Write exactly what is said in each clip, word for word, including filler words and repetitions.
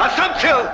а сам цел.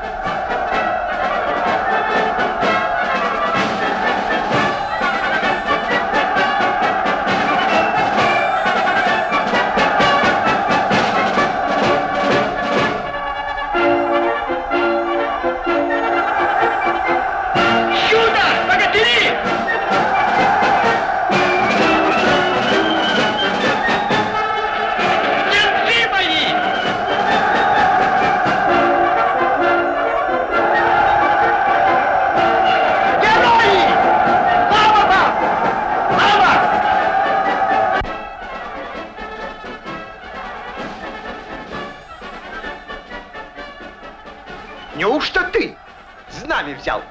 Неужто ты знамя взял?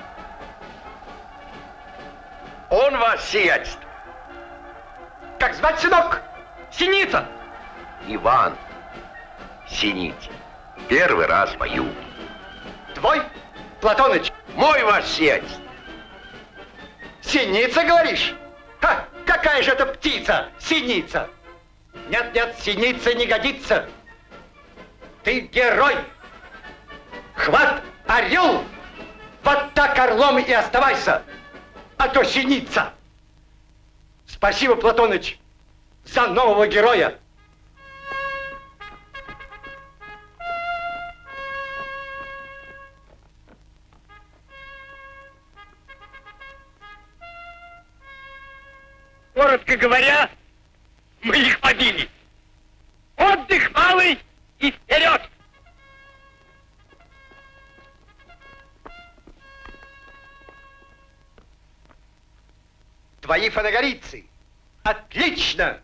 Он вас сиятельство. Как звать, сынок? Синица. Иван Синицын. Первый раз воюю. Твой, Платоныч? Мой ваш сиятельство. Синица, говоришь? Ха, какая же это птица, синица? Нет, нет, синица не годится. Ты герой. Хват, орел! Вот так орлом и оставайся, а то синица. Спасибо, Платоныч, за нового героя. Коротко говоря, мы их побили. Отдых малый и вперед! Твои фанагорийцы. Отлично!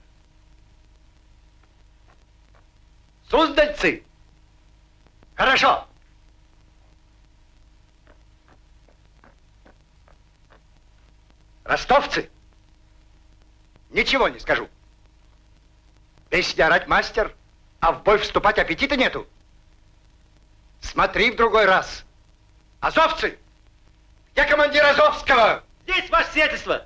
Суздальцы. Хорошо. Ростовцы. Ничего не скажу. Песни орать мастер, а в бой вступать аппетита нету. Смотри в другой раз. Азовцы! Я командир Азовского! Здесь ваше сиятельство!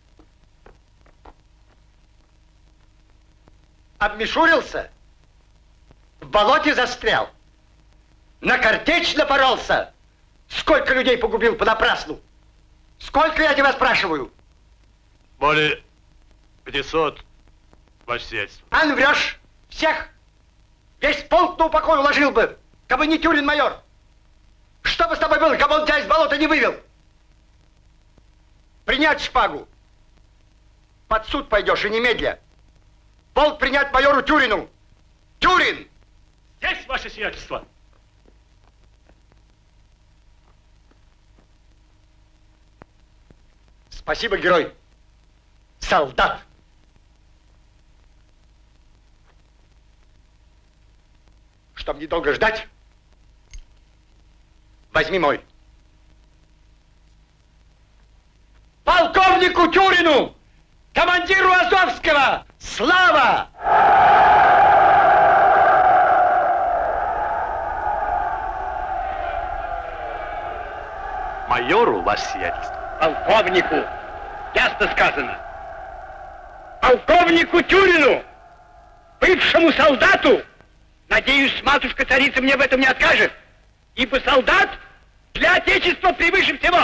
Обмешурился? В болоте застрял? На картечь напоролся? Сколько людей погубил понапрасну? Сколько, я тебя спрашиваю? Более пятисот, ваше сиятельство. Ан, врешь? Всех? Весь полк на упокой уложил бы, кабы не Тюрин майор. Что бы с тобой было, кабы он тебя из болота не вывел? Принять шпагу. Под суд пойдешь и немедля. Полк принять майору Тюрину. Тюрин! Здесь ваше сиятельство. Спасибо, герой. Солдат. Чтоб недолго ждать, возьми мой. Полковнику Тюрину, командиру Азовского, слава! Майору, ваше сиятельство. Полковнику, ясно сказано. Полковнику Тюрину, бывшему солдату, надеюсь, матушка-царица мне в этом не откажет, ибо солдат для Отечества превыше всего.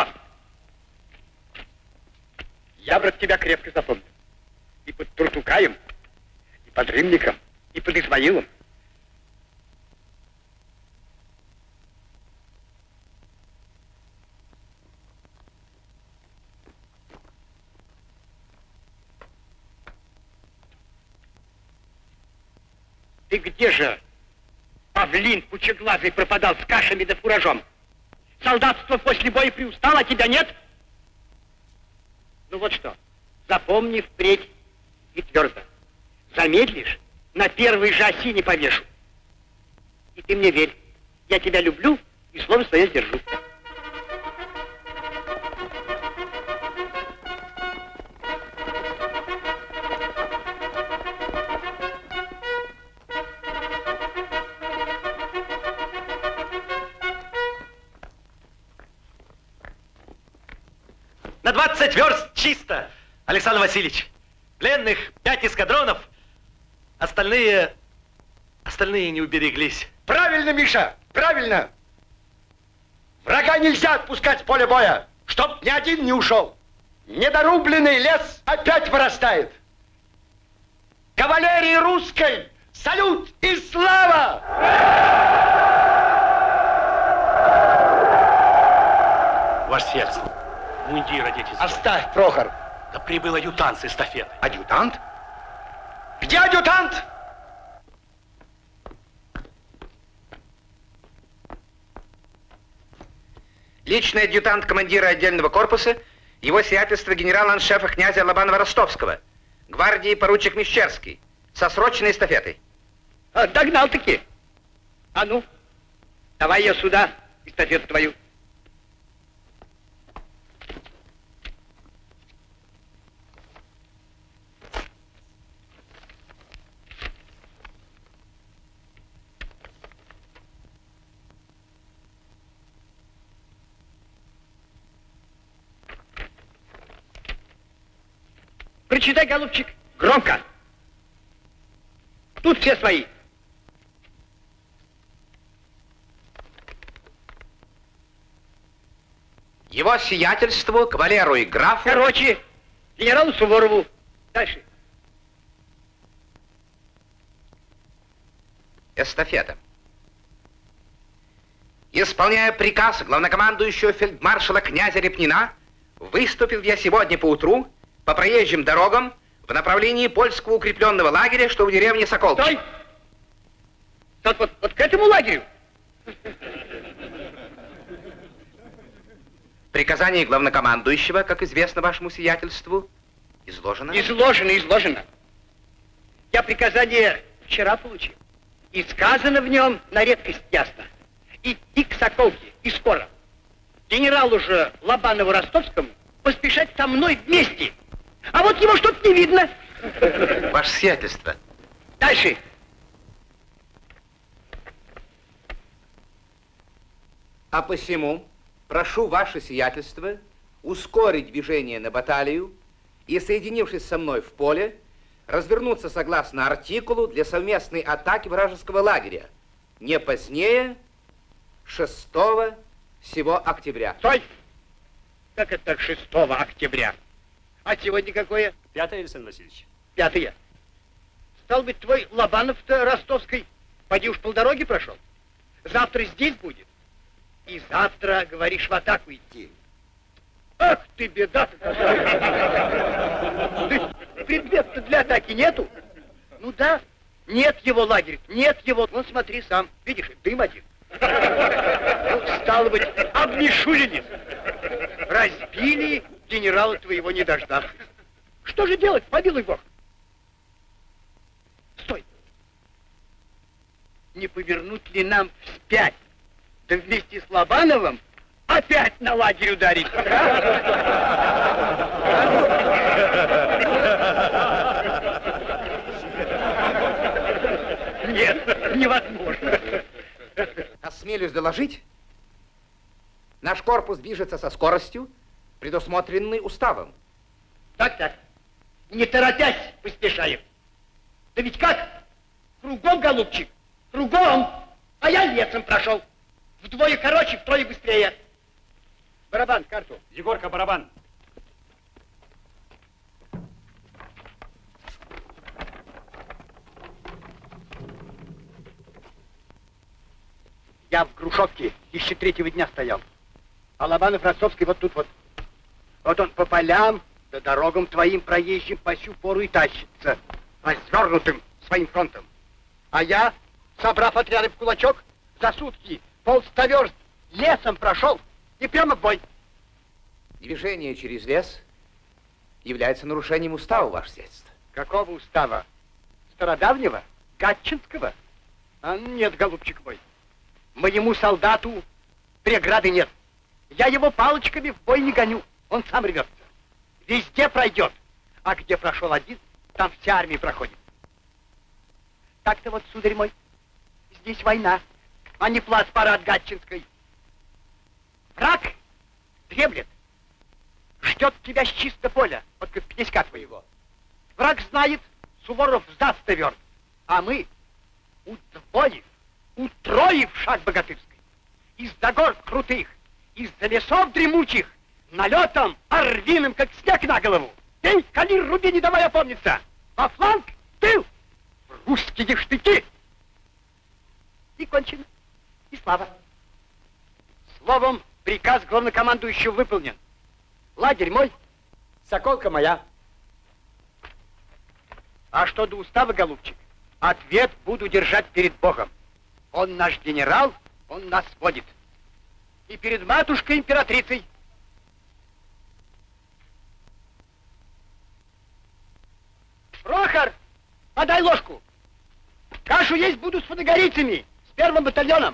Я, брат, тебя крепко запомнил. И под Туртукаем, и под Римником, и под Измаилом. Ты где же, павлин пучеглазый, пропадал с кашами да фуражом? Солдатство после боя приустало, а тебя нет? Ну вот что, запомни впредь и твердо. Замедлишь, на первой же оси не повешу. И ты мне верь, я тебя люблю и слово свое сдержу. На двадцать верст чисто, Александр Васильевич. Пленных пять эскадронов, остальные, остальные не убереглись. Правильно, Миша, правильно. Врага нельзя отпускать с поля боя, чтоб ни один не ушел. Недорубленный лес опять вырастает. Кавалерии русской салют и слава! Ваше сиятельство, мундир одеть из... Оставь, Прохор. Да прибыл адъютант с эстафеты. Адъютант? Где адъютант? Личный адъютант командира отдельного корпуса, его сиятельство генерал-аншефа князя Лобанова-Ростовского, гвардии поручик Мещерский, со срочной эстафетой. А, догнал-таки. А ну, давай ее сюда, эстафету твою. Прочитай, голубчик, громко. Тут все свои. Его сиятельству, кавалеру и графу... Короче, генералу Суворову. Дальше. Эстафета. Исполняя приказ главнокомандующего фельдмаршала князя Репнина, выступил я сегодня поутру по проезжим дорогам в направлении польского укрепленного лагеря, что в деревне Соколки. Стой! Вот, вот, вот к этому лагерю. Приказание главнокомандующего, как известно вашему сиятельству, изложено? Изложено, изложено. Я приказание вчера получил. И сказано в нем на редкость ясно. Идти к Соколке и скоро. Генералу же Лобанову-Ростовскому поспешать со мной вместе. А вот его что-то не видно. Ваше сиятельство. Дальше. А посему прошу ваше сиятельство ускорить движение на баталию и, соединившись со мной в поле, развернуться согласно артикулу для совместной атаки вражеского лагеря не позднее шестого сего октября. Стой! Как это шестого октября? А сегодня какое? Пятое, Александр Васильевич. Пятое. Стал быть, твой Лобанов-то ростовский, поди уж полдороги прошел. Завтра здесь будет. И завтра, говоришь, в атаку идти. Ах ты, беда-то какая! Предмет-то для атаки нету? Ну да, нет его лагеря, нет его. Вон смотри сам, видишь, дым один. Ну, стало быть, обмешулили. Разбили генерала твоего, не дождавшись. Что же делать, помилуй Бог? Стой. Не повернуть ли нам вспять? Да вместе с Лобановым опять на лагерь ударить. Нет, невозможно. Осмелюсь доложить, наш корпус движется со скоростью, предусмотренной уставом. Так, так. Не торопясь, поспешаем. Да ведь как? Кругом, голубчик, кругом. А я лесом прошел. Вдвое короче, втрое быстрее. Барабан, карту. Егорка, барабан. Я в Грушевке еще третьего дня стоял. А Лобанов-Ростовский вот тут вот. Вот он по полям, да дорогам твоим проезжим по сю пору и тащится. Развернутым своим фронтом. А я, собрав отряды в кулачок, за сутки полста верст лесом прошел и прямо в бой. Движение через лес является нарушением устава, ваше сиятельство. Какого устава? Стародавнего? Гатчинского? А нет, голубчик мой. Моему солдату преграды нет. Я его палочками в бой не гоню. Он сам рвется. Везде пройдет. А где прошел один, там вся армия проходит. Так-то вот, сударь мой, здесь война, а не плацпарад Гатчинской. Враг дремлет. Ждет тебя с чисто поля, вот как князька твоего. Враг знает, Суворов сдаст тверд. А мы, удвоив, утроив шаг богатырской, из-за гор крутых, из-за лесов дремучих, налетом орвиным, как снег на голову. Эй, калир, руби, не давай опомниться. Во фланг, тыл, русские штыки. И кончено. И слава. Словом, приказ главнокомандующего выполнен. Лагерь мой. Соколка моя. А что до устава, голубчик, ответ буду держать перед Богом. Он наш генерал, он нас водит. И перед матушкой императрицей. Прохор, подай ложку. Кашу есть буду с фотогорицами, с первым батальоном.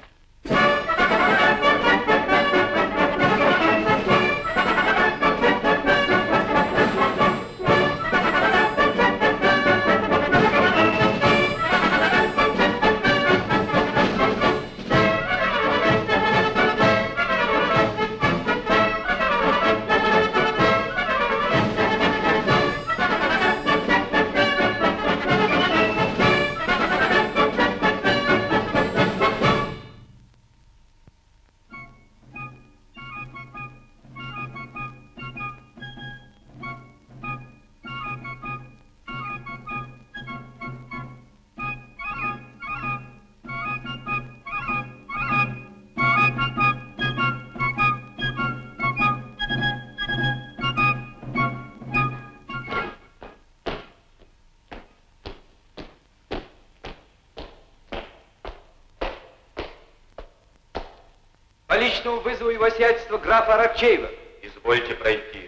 По личному вызову его сиятельства графа Аракчеева. Извольте пройти.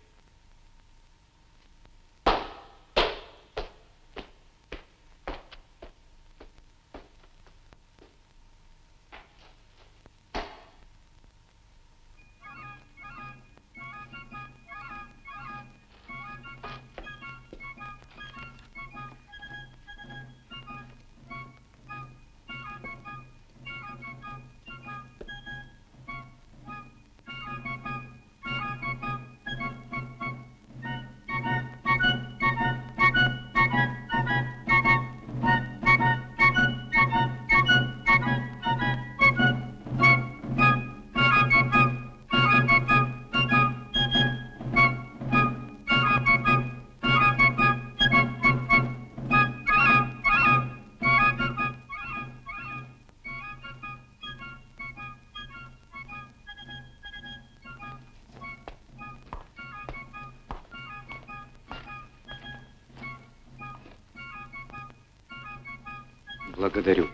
Благодарю.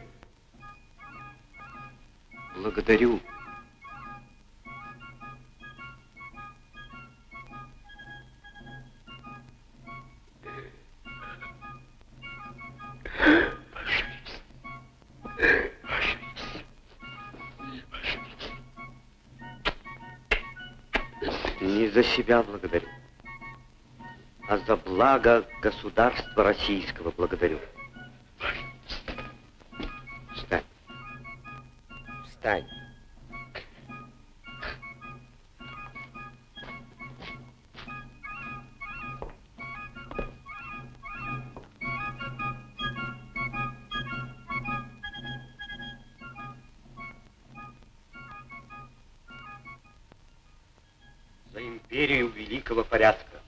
Благодарю. Не за себя благодарю, а за благо государства российского благодарю. Встань. Встань. За империю великого порядка.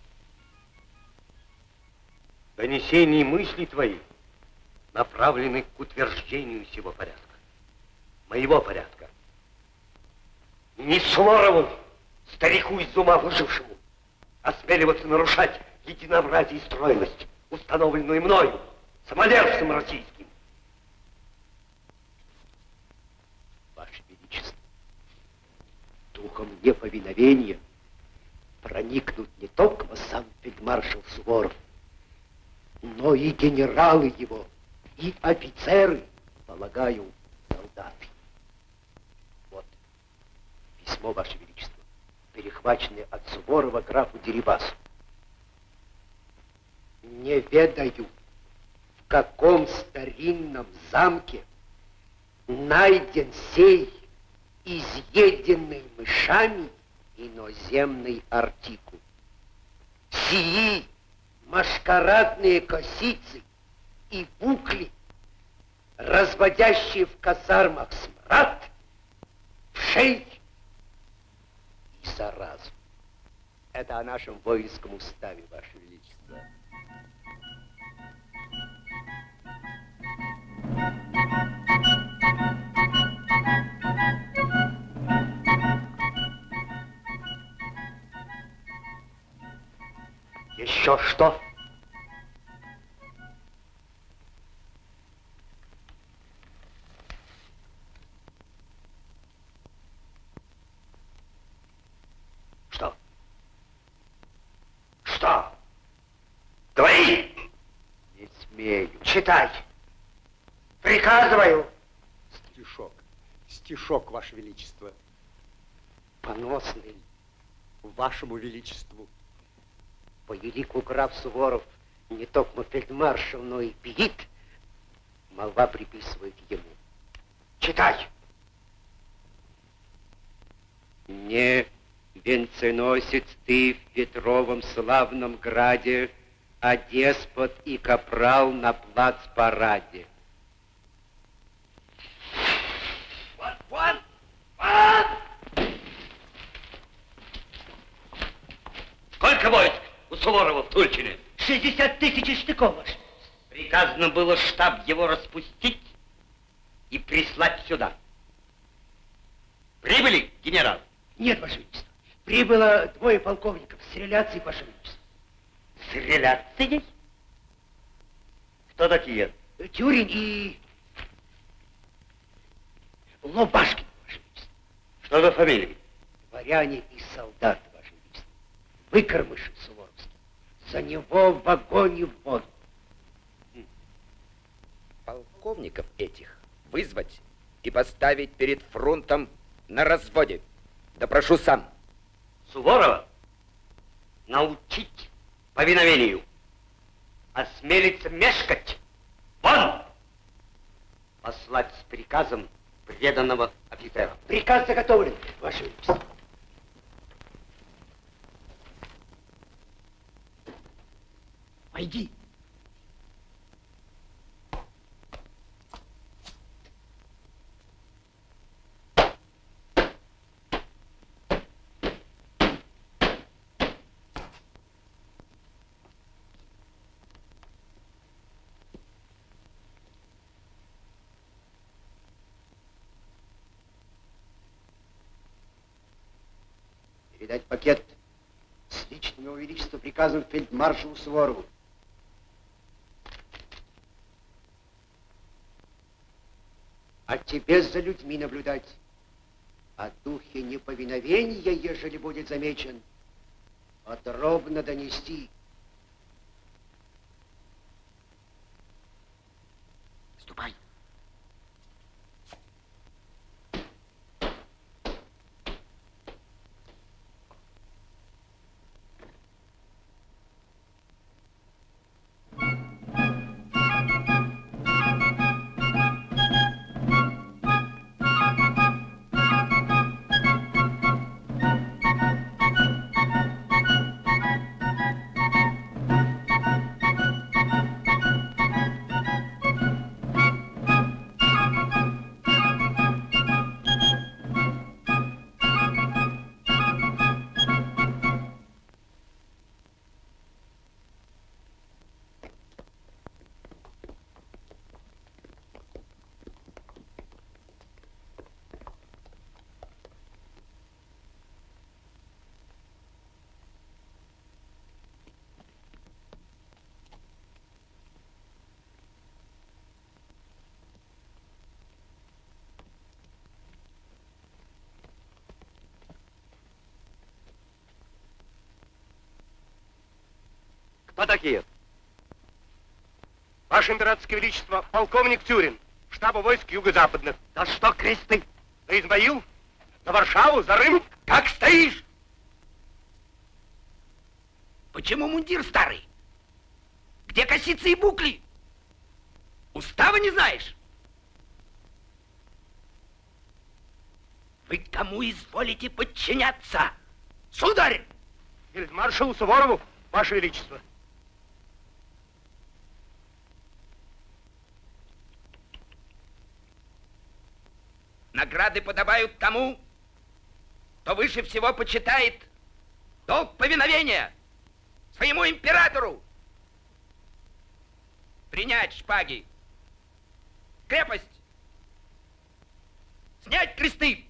Донесения мыслей твоих направлены к утверждению сего порядка. Моего порядка. Не Суворову, старику из ума выжившему, осмеливаться нарушать единообразие и стройность, установленную мною, самодержцем российским. Ваше Величество, духом неповиновения проникнут не только сам фельдмаршал Суворов, но и генералы его, и офицеры, полагаю, солдаты. Вот письмо, Ваше Величество, перехваченное от Суворова графу Дерибасу. Не ведаю, в каком старинном замке найден сей изъеденный мышами иноземный артикул. Сии маскарадные косицы и букли, разводящие в казармах смрад, в шей Это о нашем воинском уставе, Ваше Величество. Еще что? Что? Что? Говори! Не смею. Читай. Приказываю. Стишок. Стишок, Ваше Величество. Поносный Вашему Величеству. По елику граф Суворов не только фельдмаршал, но и пиит. Молва приписывает ему. Читай. Не венценосец ты в Петровом славном граде, а деспот и капрал на плацпараде. Вот, вот, вот! Сколько войск у Суворова в Тульчине? шестьдесят тысяч штыков, Ваше. Приказано было штаб его распустить и прислать сюда. Прибыли, генерал? Нет, Ваше Величество. Прибыло двое полковников с реляцией, Ваше Величество. С реляцией? Кто такие? Тюрин и Лобашкин, Ваше Величество. Что за фамилии? Дворяне и солдаты, Ваше Величество. Выкормыши суворовские. За него в огонь и в воду. Полковников этих вызвать и поставить перед фронтом на разводе. Допрошу сам. Суворова научить повиновению. Осмелиться мешкать. Вон! Послать с приказом преданного офицера. Приказ заготовлен, Ваше Величество. Войди. Передать пакет с личным его величества приказом фельдмаршалу Суворову. А тебе за людьми наблюдать. О духе неповиновения, ежели будет замечен, подробно донести. Ступай. Кто такие? Ваше императорское величество, полковник Тюрин, штаба войск юго-западных. Да что кресты? На Измаил, на Варшаву, за Рым. Как стоишь? Почему мундир старый? Где косицы и букли? Устава не знаешь? Вы кому изволите подчиняться? Сударь! Фельдмаршалу Суворову, Ваше Величество. Награды подобают тому, кто выше всего почитает Долг повиновения своему императору. Принять шпаги. Крепость. Снять кресты.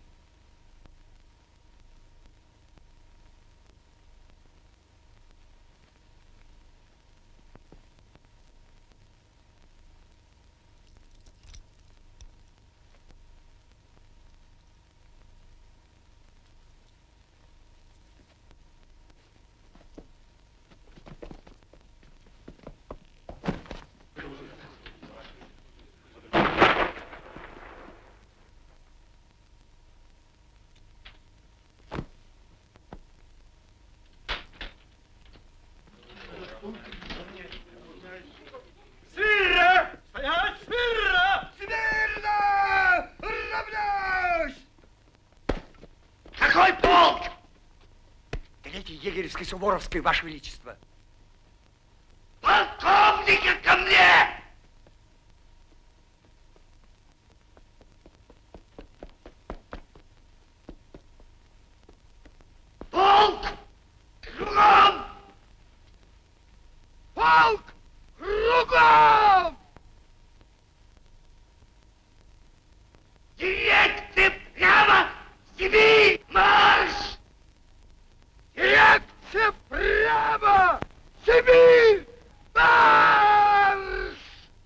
Смирно! Стоять! Смирно! Смирно! Равняюсь! Какой полк? Третий егеревской Суворовской, Ваше Величество. Полковники ко мне! Полк! Кругом! Полк! Кругом! Директы прямо! Сибирь! Марш! Директы прямо! Сибирь! Марш!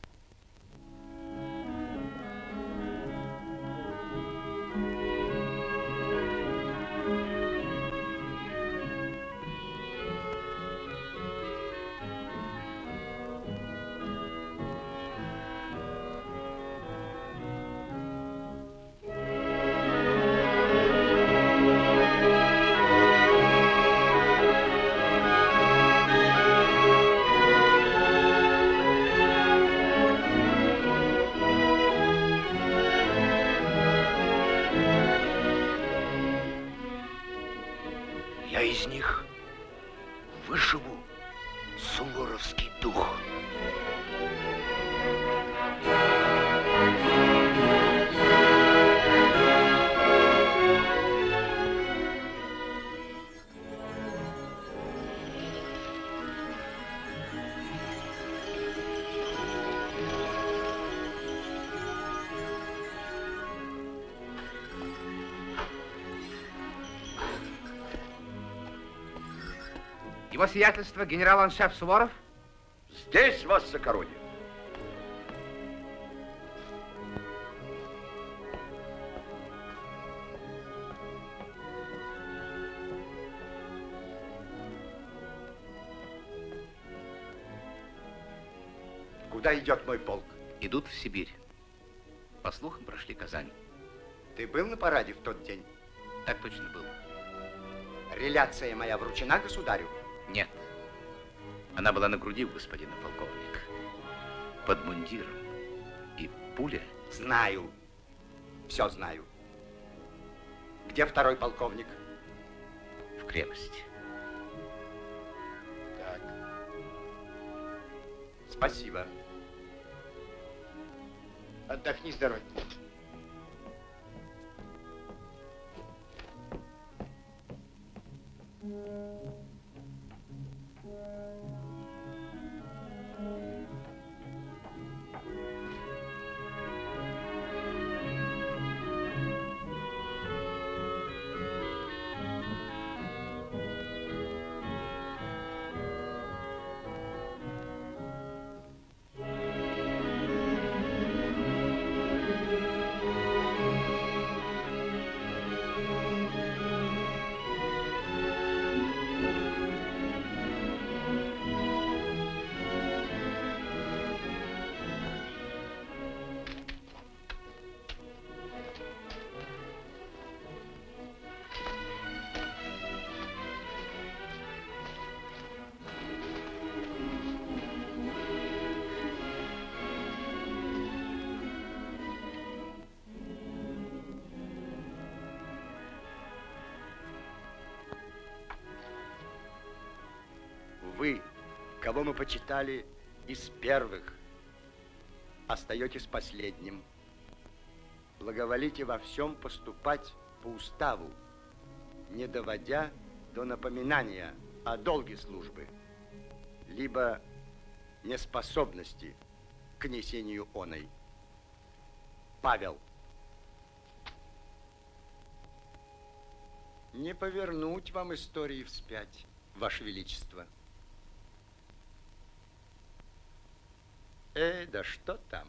Я из них выживу суворовский дух. Его сиятельство генерал-аншеф Суворов. Здесь вас высокородие. Куда идет мой полк? Идут в Сибирь. По слухам, прошли Казань. Ты был на параде в тот день? Так точно было. Реляция моя вручена государю? Нет. Она была на груди у господина полковника. Под мундиром. И пуля... Знаю. Все знаю. Где второй полковник? В крепости. Так. Спасибо. Отдохни с дороги. Вы, кого мы почитали из первых, остаетесь последним. Благоволите во всем поступать по уставу, не доводя до напоминания о долге службы, либо неспособности к несению оной. Павел. Не повернуть вам истории вспять, Ваше Величество. Эй, да что там?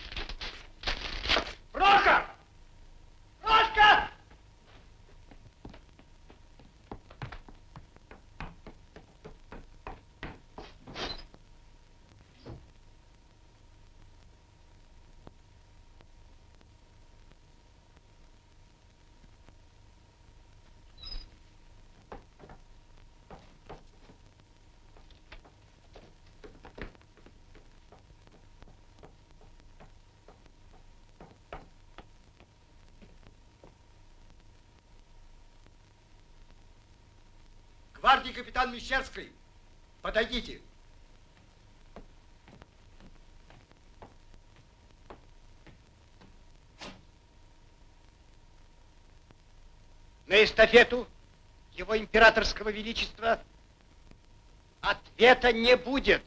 Прошка! Прошка! Гвардии капитан Мещерский, подойдите. На эстафету его императорского величества ответа не будет.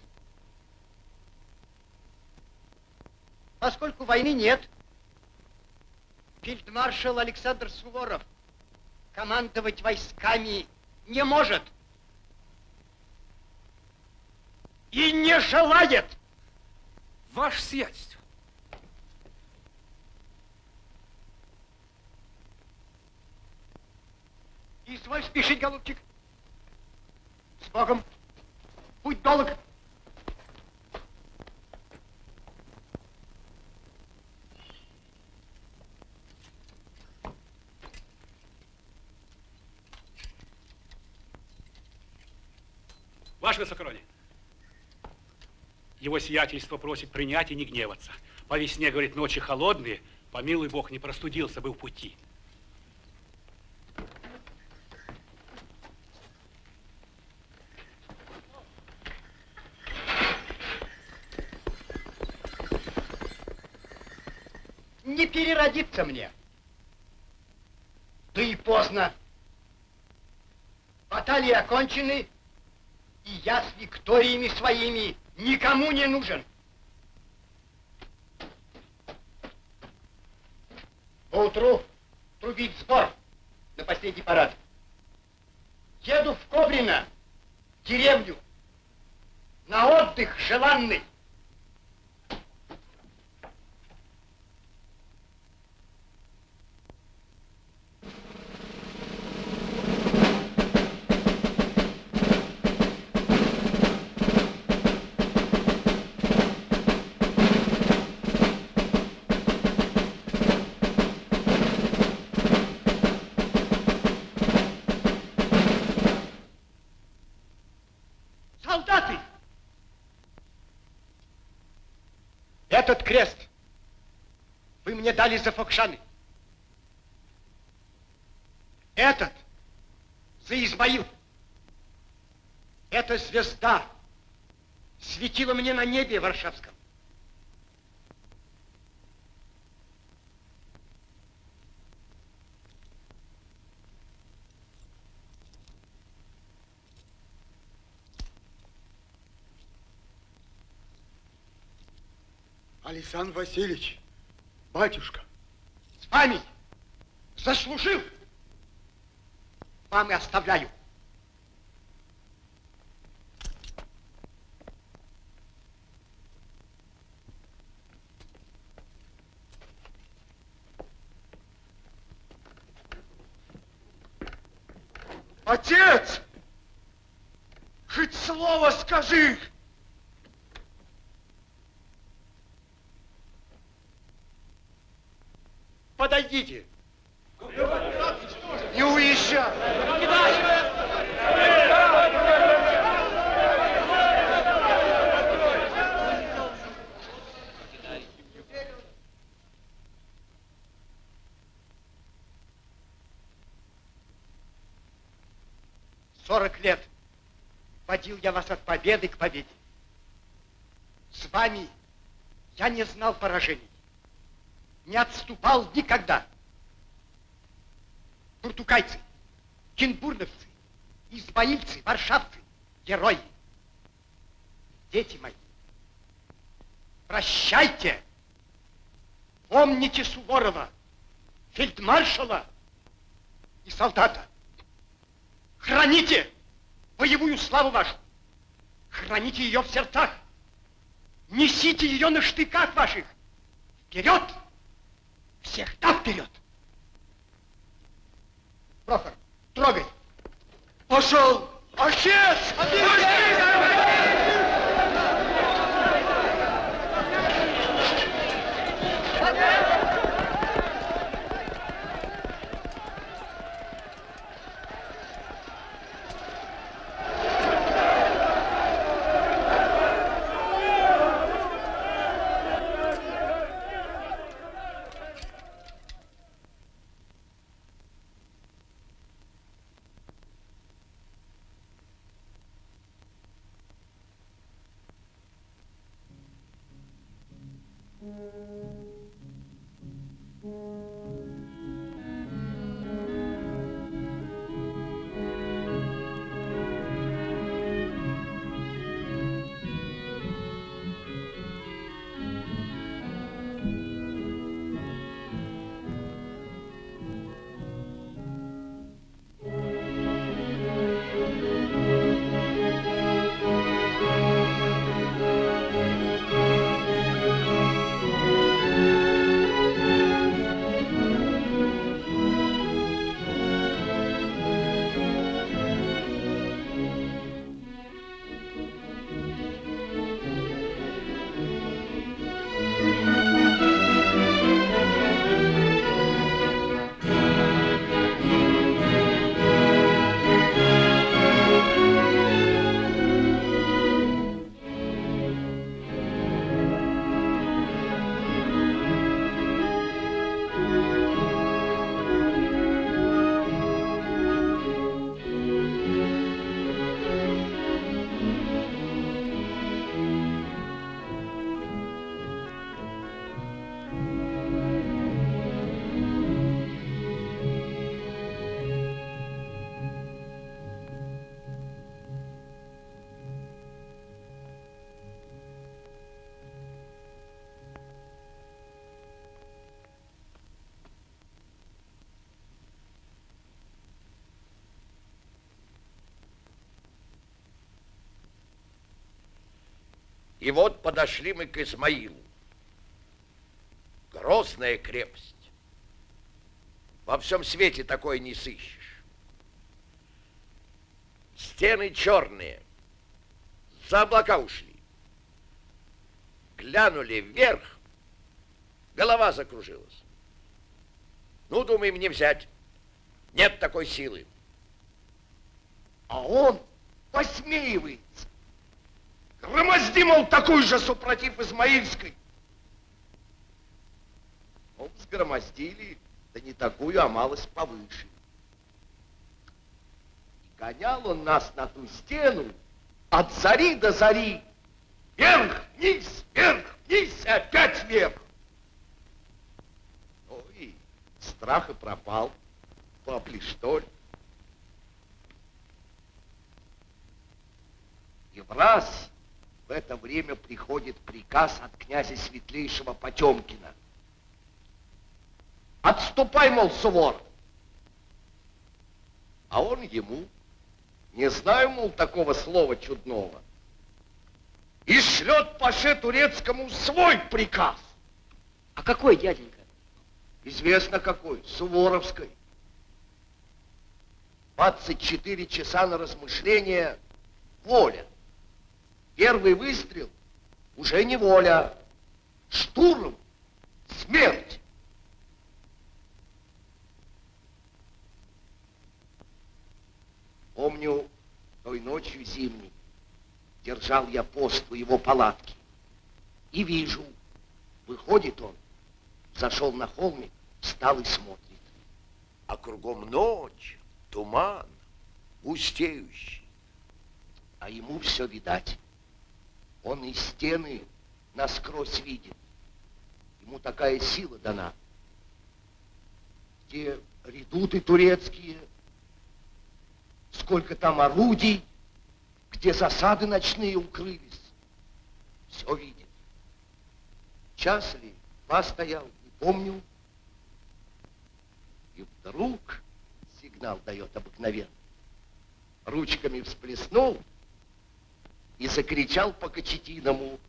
Поскольку войны нет, фельдмаршал Александр Суворов командовать войсками не может и не желает. Ваше сиятельство. Изволь спешить, голубчик. С Богом. Путь долг. Ваше высокородие, его сиятельство просит принять и не гневаться. По весне, говорит, ночи холодные, помилуй Бог, не простудился бы в пути. Не переродиться мне. Да и поздно. Баталии окончены, и я с Викториями своими никому не нужен. Поутру трубить сбор на последний парад. Еду в Кобрино, деревню, на отдых желанный. Этот крест вы мне дали за Фокшаны. Этот за Измаил. Эта звезда светила мне на небе варшавском. Александр Васильевич, батюшка. С вами заслужил, вам и оставляю. Отец! Хоть слово скажи! Подойдите. Не уезжай! Сорок лет водил я вас от победы к победе. С вами я не знал поражений. Не отступал никогда. Португальцы, кенбурновцы, измаильцы, варшавцы, герои. Дети мои, прощайте. Помните Суворова, фельдмаршала и солдата. Храните боевую славу вашу. Храните ее в сердцах. Несите ее на штыках ваших. Вперед! Всегда вперед! Прохор, трогай. Пошел! Отец! И вот подошли мы к Измаилу. Грозная крепость. Во всем свете такой не сыщешь. Стены черные. За облака ушли. Глянули вверх. Голова закружилась. Ну, думаем, не взять. Нет такой силы. А он посмеивается. Громозди, мол, такую же супротив Измаильской. Ну, сгромоздили, да не такую, а малость повыше. И гонял он нас на ту стену от зари до зари. Вверх, вниз, вверх, вниз, и опять вверх. Ну и страх и пропал. Папли, что ли? И в раз в это время приходит приказ от князя Светлейшего Потемкина. Отступай, мол, Суворов. А он ему, не знаю, мол, такого слова чудного, И шлет паше турецкому свой приказ. А какой, дяденька? известно какой, Суворовской. двадцать четыре часа на размышление, воля. Первый выстрел уже не воля. Штурм, смерть. Помню, той ночью зимней держал я пост у его палатки. И вижу, выходит он, зашел на холмик, встал и смотрит. А кругом ночь, туман, густеющий. А ему все видать. Он из стены насквозь видит. Ему такая сила дана. Где редуты турецкие, сколько там орудий, где засады ночные укрылись. Все видит. Час ли, два стоял, не помню. И вдруг сигнал дает обыкновенный. Ручками всплеснул и закричал по-кочетиному.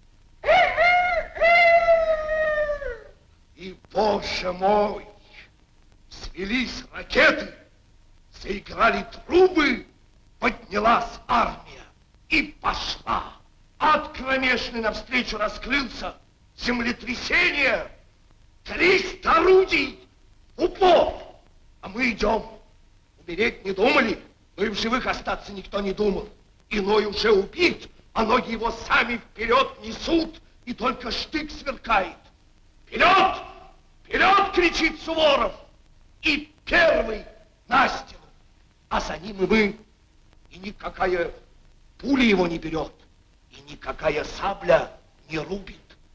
И, боже мой, свелись ракеты, заиграли трубы, поднялась армия и пошла. Ад кромешный навстречу раскрылся, землетрясение, триста орудий, упор. А мы идем. Умереть не думали, но и в живых остаться никто не думал. Иной уже убит, а ноги его сами вперед несут, и только штык сверкает. Вперед! Вперед! Кричит Суворов. И первый на стену. А за ним и мы. И никакая пуля его не берет, и никакая сабля не рубит.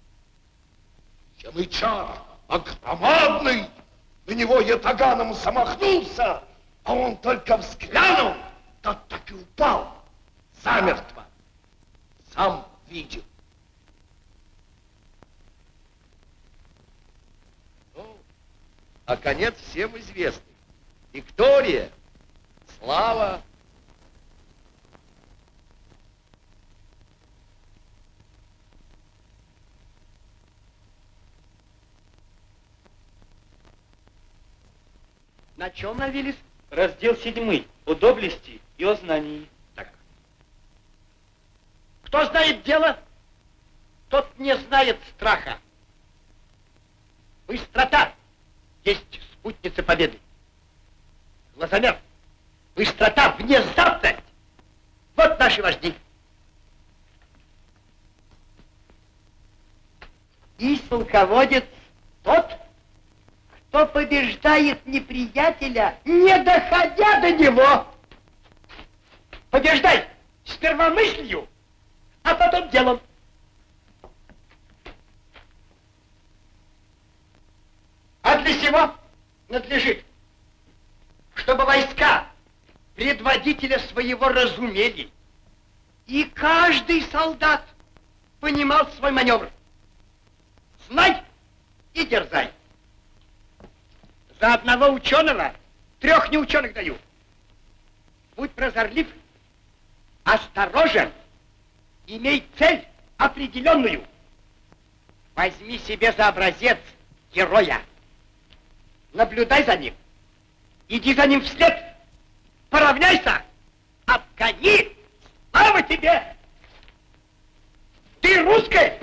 Янычар огромадный, на него ятаганом замахнулся, а он только взглянул, да так и упал замертво. Сам видел. Ну, а конец всем известный. Виктория, слава. На чем навелись? Раздел седьмой. О доблести и о знании. Так. Кто знает дело, тот не знает страха. Быстрота есть спутница победы. Глазомер, быстрота, внезапность. Вот наши вожди. И полководец тот, кто побеждает неприятеля, не доходя до него. Побеждай сперва мыслью, а потом делом. А для сего надлежит, чтобы войска предводителя своего разумели, и каждый солдат понимал свой маневр. Знай и дерзай. За одного ученого трех неученых даю. Будь прозорлив, осторожен, имей цель определенную. Возьми себе за образец героя. Наблюдай за ним. Иди за ним вслед. Поравняйся. Обгони. Слава тебе. Ты русская.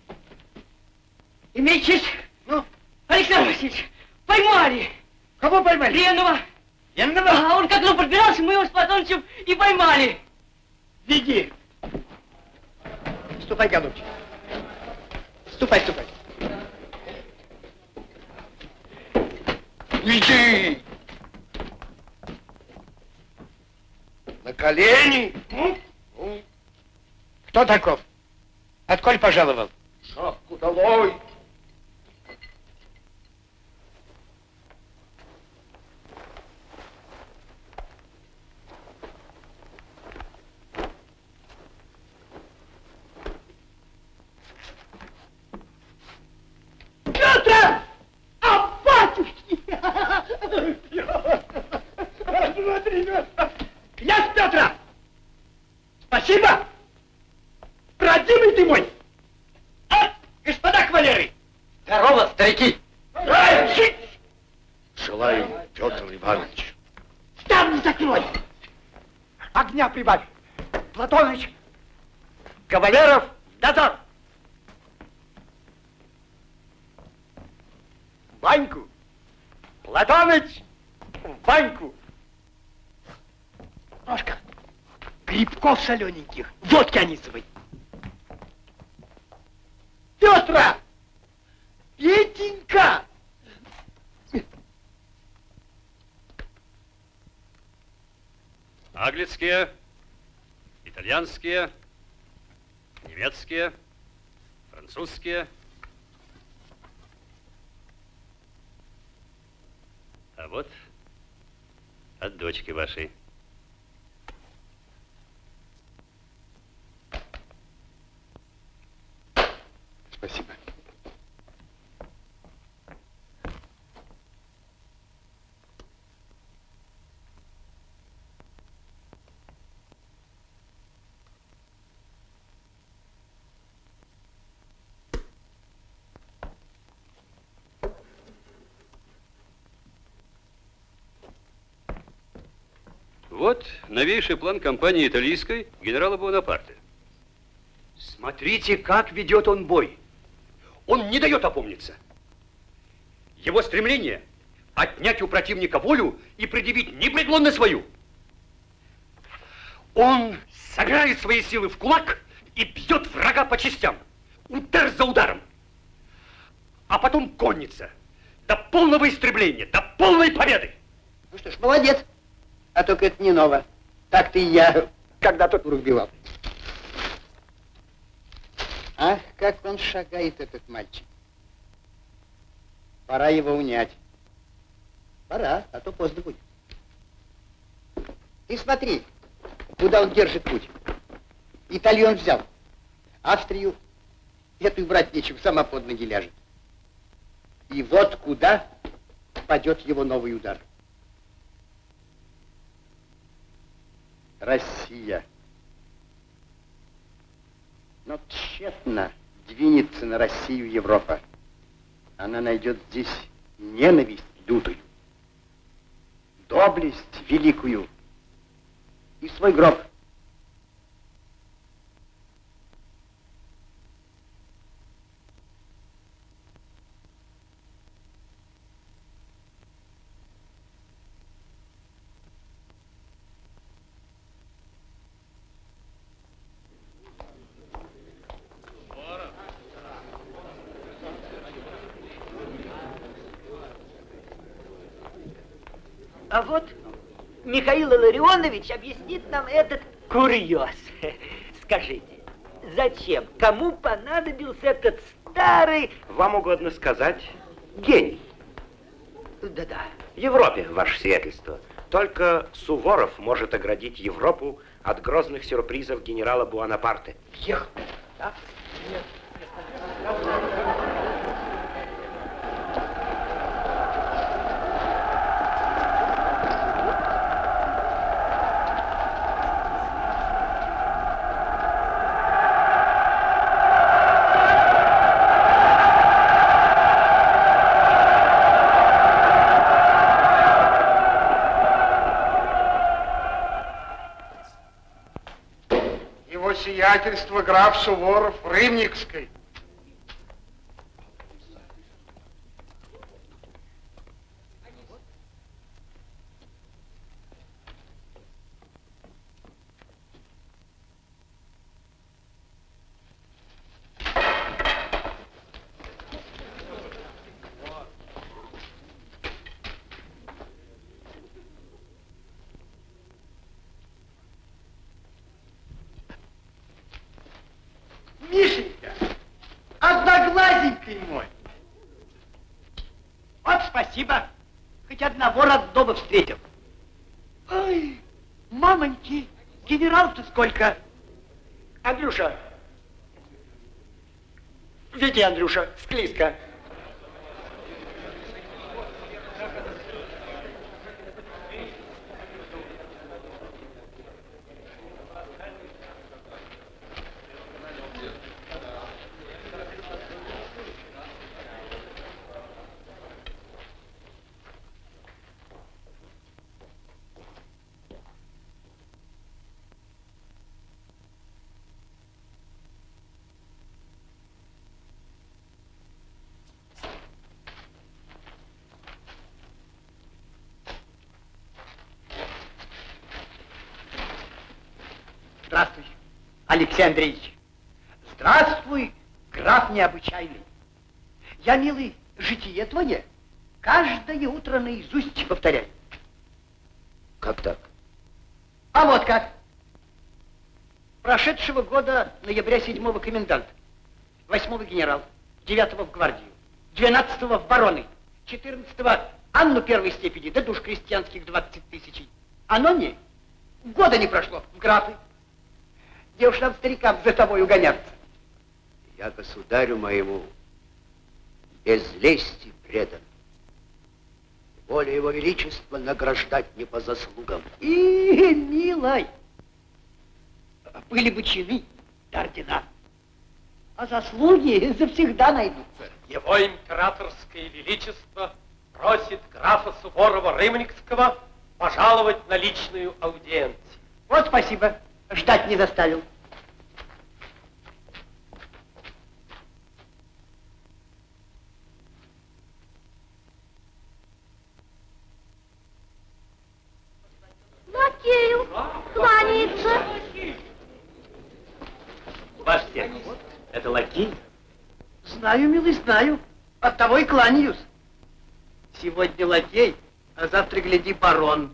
Имей честь. Ну, Александр Васильевич, поймали. Кого поймали? Ленова. Ленова? А он как ну подбирался, мы его с Платонычем и поймали. Веди. Ступай, голубчик. Ступай, ступай. Иди! На колени! Кто таков? Отколь пожаловал? Шапку долой! Петр! А батюшки! Князь Петра! Спасибо! Родимый ты мой! А, господа кавалеры! Здорово, старики! Раньше! Желаю, Петр Иванович. Ставни закрой! Огня прибавь! Платоныч! Кавалеров в дозор! В баньку! Платоныч! В баньку! Ножка! Грибков солененьких, водки анисовой! Петра! Петенька! Английские, итальянские, немецкие, французские. А вот от дочки вашей. вот новейший план кампании итальянской генерала Буонапарте. Смотрите, как ведет он бой. Он не дает опомниться. Его стремление отнять у противника волю и предъявить непреклонно свою. Он сограет свои силы в кулак и бьет врага по частям, удар за ударом. А потом конница. До полного истребления, до полной победы. Ну что ж, молодец. А только это не ново. Так-то и я когда-то убивал. Ах, как он шагает, этот мальчик. Пора его унять. Пора, а то поздно будет. Ты смотри, куда он держит путь. Италию он взял. Австрию, эту и брать нечего, сама под ноги ляжет. И вот куда падет его новый удар. Россия. Но тщетно двинется на Россию Европа. Она найдет здесь ненависть лютую, доблесть великую и свой гроб. А вот Михаил Илларионович объяснит нам этот курьез. Скажите, зачем, кому понадобился этот старый... Вам угодно сказать, гений. Да-да. Европе, ваше сиятельство. Только Суворов может оградить Европу от грозных сюрпризов генерала Буонапарте. Ехал, да? Нет. Сиятельство граф Суворов Рымникской. Мишенька, одноглазенький мой. Вот спасибо, хоть одного родного встретил. Ой, мамоньки, генерал-то сколько? Андрюша, веди, Андрюша, склизко. Здравствуй, Алексей Андреевич. Здравствуй, граф необычайный. Я, милый, житие твое каждое утро наизусть повторяю. Как так? А вот как. Прошедшего года ноября седьмого комендант, восьмого генерал, девятого в гвардию, двенадцатого в бароны, четырнадцатого Анну первой степени, да душ крестьянских двадцать тысяч. Оно не, года не прошло, в графы. Где уж нам, старикам, за тобой угоняться? Я государю моему без лести предан. Воля его величества награждать не по заслугам. И, милой, были бы чины, да ордена, а заслуги завсегда найдутся. Его императорское величество просит графа Суворова Рымникского пожаловать на личную аудиенцию. Вот спасибо. Ждать не заставил. Лакею кланяется. Ваш сердце, это лакей? Знаю, милый, знаю. Оттого и кланяюсь. Сегодня лакей, а завтра, гляди, барон.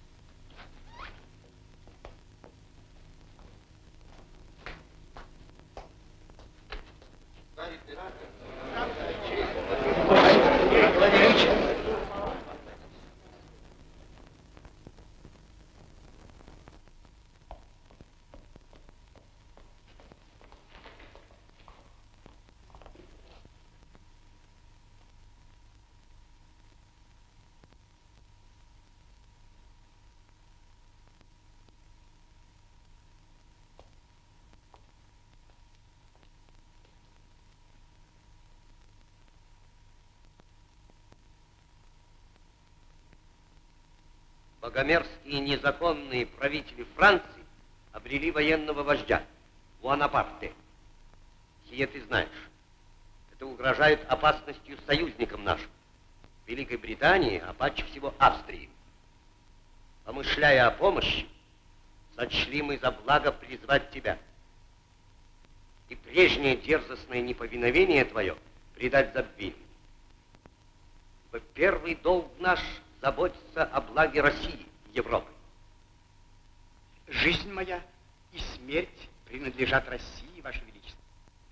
Богомерзкие незаконные правители Франции обрели военного вождя Буанапарте. Сие ты знаешь. Это угрожает опасностью союзникам нашим. Великой Британии, а паче всего Австрии. Помышляя о помощи, сочли мы за благо призвать тебя. И прежнее дерзостное неповиновение твое предать забвению. Ибо первый долг наш — заботиться о благе России и Европы. Жизнь моя и смерть принадлежат России, Ваше Величество.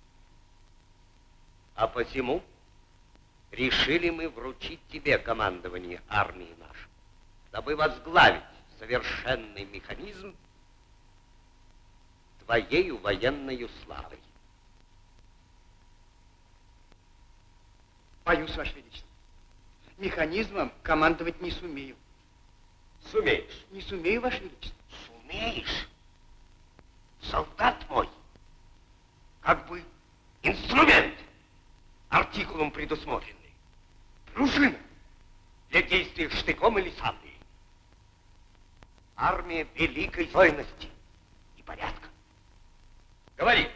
А посему решили мы вручить тебе командование армии нашей, дабы возглавить совершенный механизм твоею военною славой. Боюсь, Ваше Величество. Механизмом командовать не сумею. Сумеешь? Не сумею, Ваше Величество. Сумеешь? Солдат мой, как бы инструмент, артикулом предусмотренный. Пружина для действия штыком или саблей. Армия великой стойности и порядка. Говори.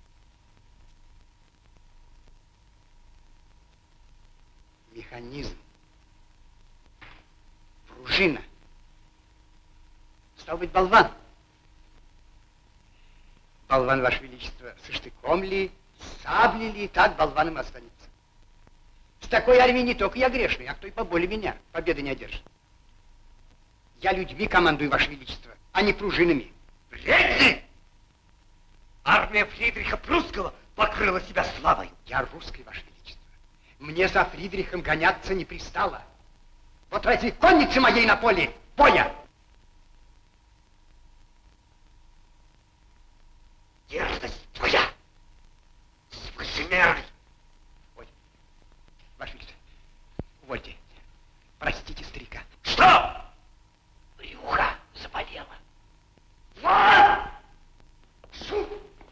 Механизм. Пружина. Стал быть, болван. Болван, Ваше Величество, со штыком ли, с саблей ли, так болваном останется. С такой армией не только я грешный, а кто и поболее меня победы не одержит. Я людьми командую, Ваше Величество, а не пружинами. Бредни! Армия Фридриха Прусского покрыла себя славой. Я русский, Ваше Величество. Мне за Фридрихом гоняться не пристало. Вот разве конницы моей на поле боя? Дерзость твоя свыше меры. Ой, Ваше Величество, увольте. Простите старика. Что? Брюхо заболело. Вот! Шум!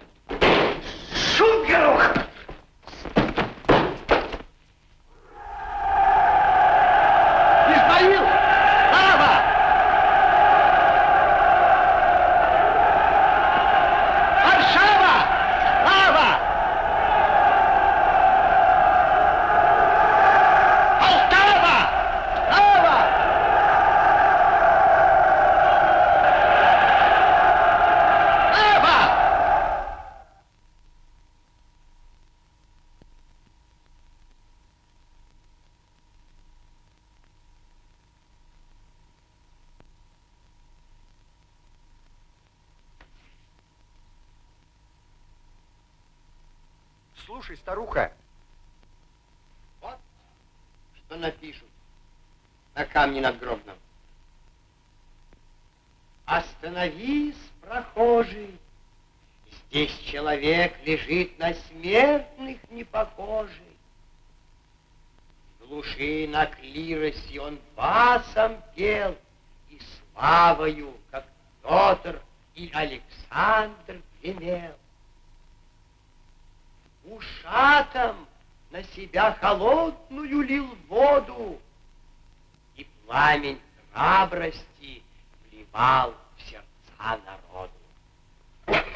Шум, горох! Измаил! Право! Варшава! Право! Полтава! Право! Право! Слушай, старуха. Вот что напишут на камне надгробном. Остановись, прохожий. Здесь человек лежит на смертных не похожий. В глуши на клиросе он басом пел и славою, как Петр и Александр, гремел. Ушатом на себя холодную лил воду, и пламень храбрости впал в сердца народу.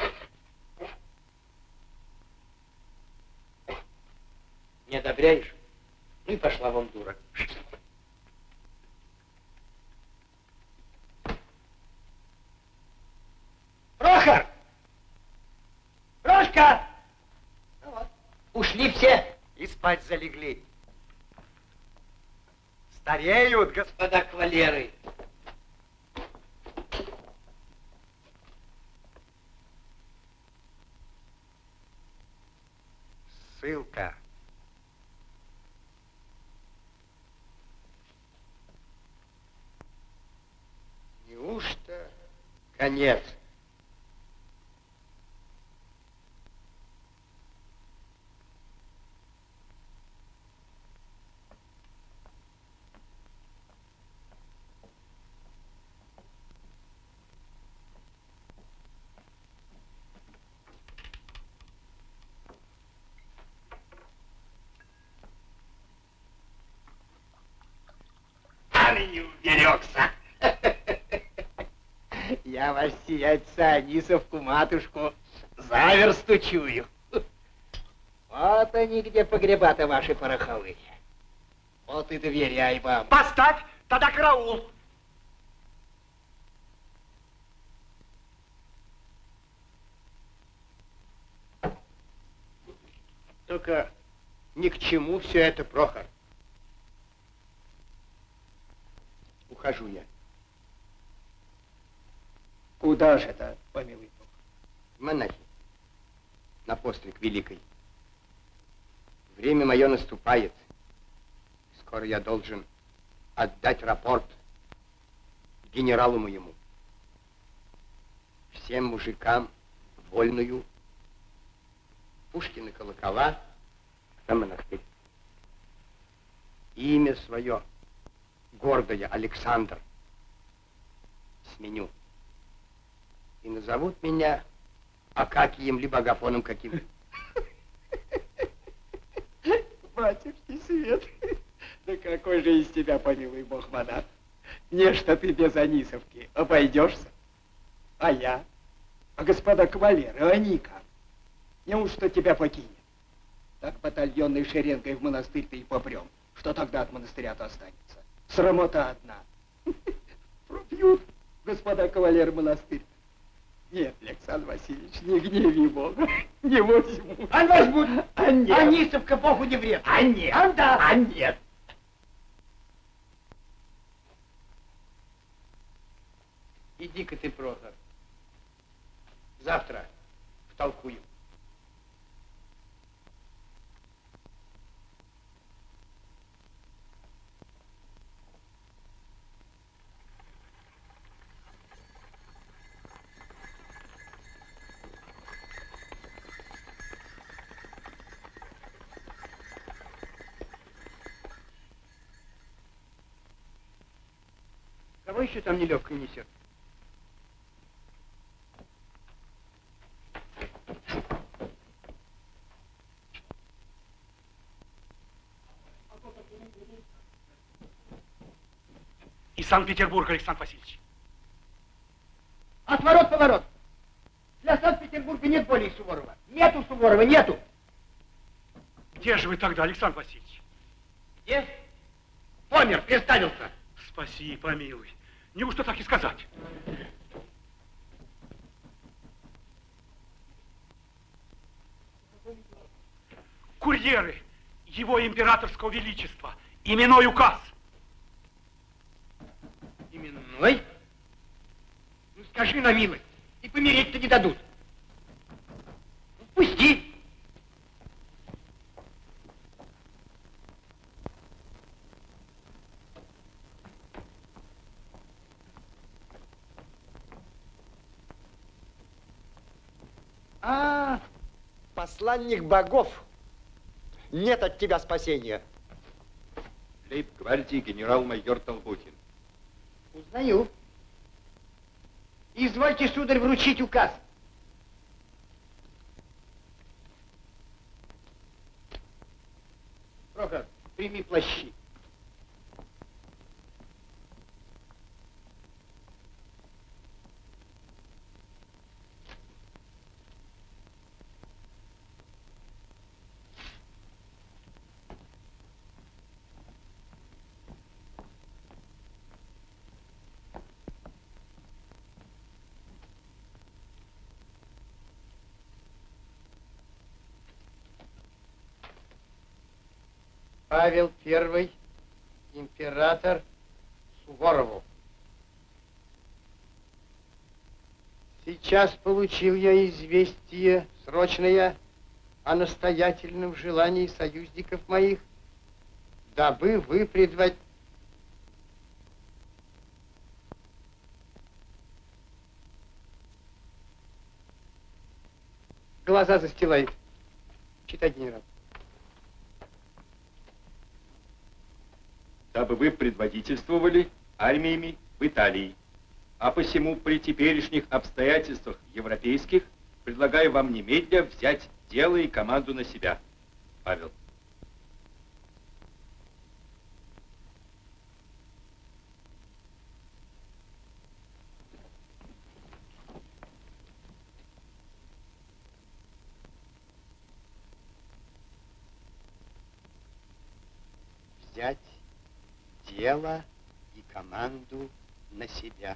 Не одобряешь? Ну и пошла вон дура. Прохор! Прошка! Ну вот, ушли все. И спать залегли. Стареют, господа кавалеры. Ссылка. Неужто конец? Не уберегся. Я вас сиятельца Анисовку, матушку, за версту чую. Вот они где погреба-то ваши пороховые. Вот и доверяй вам. Поставь, тогда караул. Только ни к чему все это, Прохор. Ухожу я. Куда же это, помилуй Бог? Монахи. На постриг великой. Время мое наступает. Скоро я должен отдать рапорт генералу моему. Всем мужикам вольную. Пушкины колокола, а монастырь. Имя свое гордое Александр сменю. И назовут меня Акакием либо Агафоном каким. Батюшки свет, да какой же из тебя, помилуй Бог, монах? Нечто ты без Анисовки обойдешься. А я? А господа кавалеры, они как? Неужто тебя покинет? Так батальонной шеренгой в монастырь-то и попрем. Что тогда от монастыря-то останется? Срамота одна. Пропьют, господа кавалеры, монастырь. Нет, Александр Васильевич, не гневи Бога, не возьму. А возьмут. А нет. Анисовка Богу не вред. А нет. А да. А нет. Иди-ка ты, Прохор. Завтра втолкую. Кого еще там нелегкое несет? Из Санкт-Петербурга, Александр Васильевич. Отворот-поворот. Для Санкт-Петербурга нет более Суворова. Нету Суворова, нету. Где же вы тогда, Александр Васильевич? Где? Помер, приставился. Спаси, помилуй. Неужто так и сказать? Курьеры его императорского величества. Именной указ. Именной? Ну скажи на милость. И помереть-то не дадут. Ну, пусти. А, посланник богов. Нет от тебя спасения. Лейб-гвардии генерал-майор Толбухин. Узнаю. Извольте, сударь, вручить указ. Прохор, прими плащи. Павел Первый, император Суворову. Сейчас получил я известие срочное о настоятельном желании союзников моих, дабы вы предвод... Глаза застилает. Читай, генерал. Дабы вы предводительствовали армиями в Италии. А посему при теперешних обстоятельствах европейских предлагаю вам немедля взять дело и команду на себя. Павел. Взять дело и команду на себя.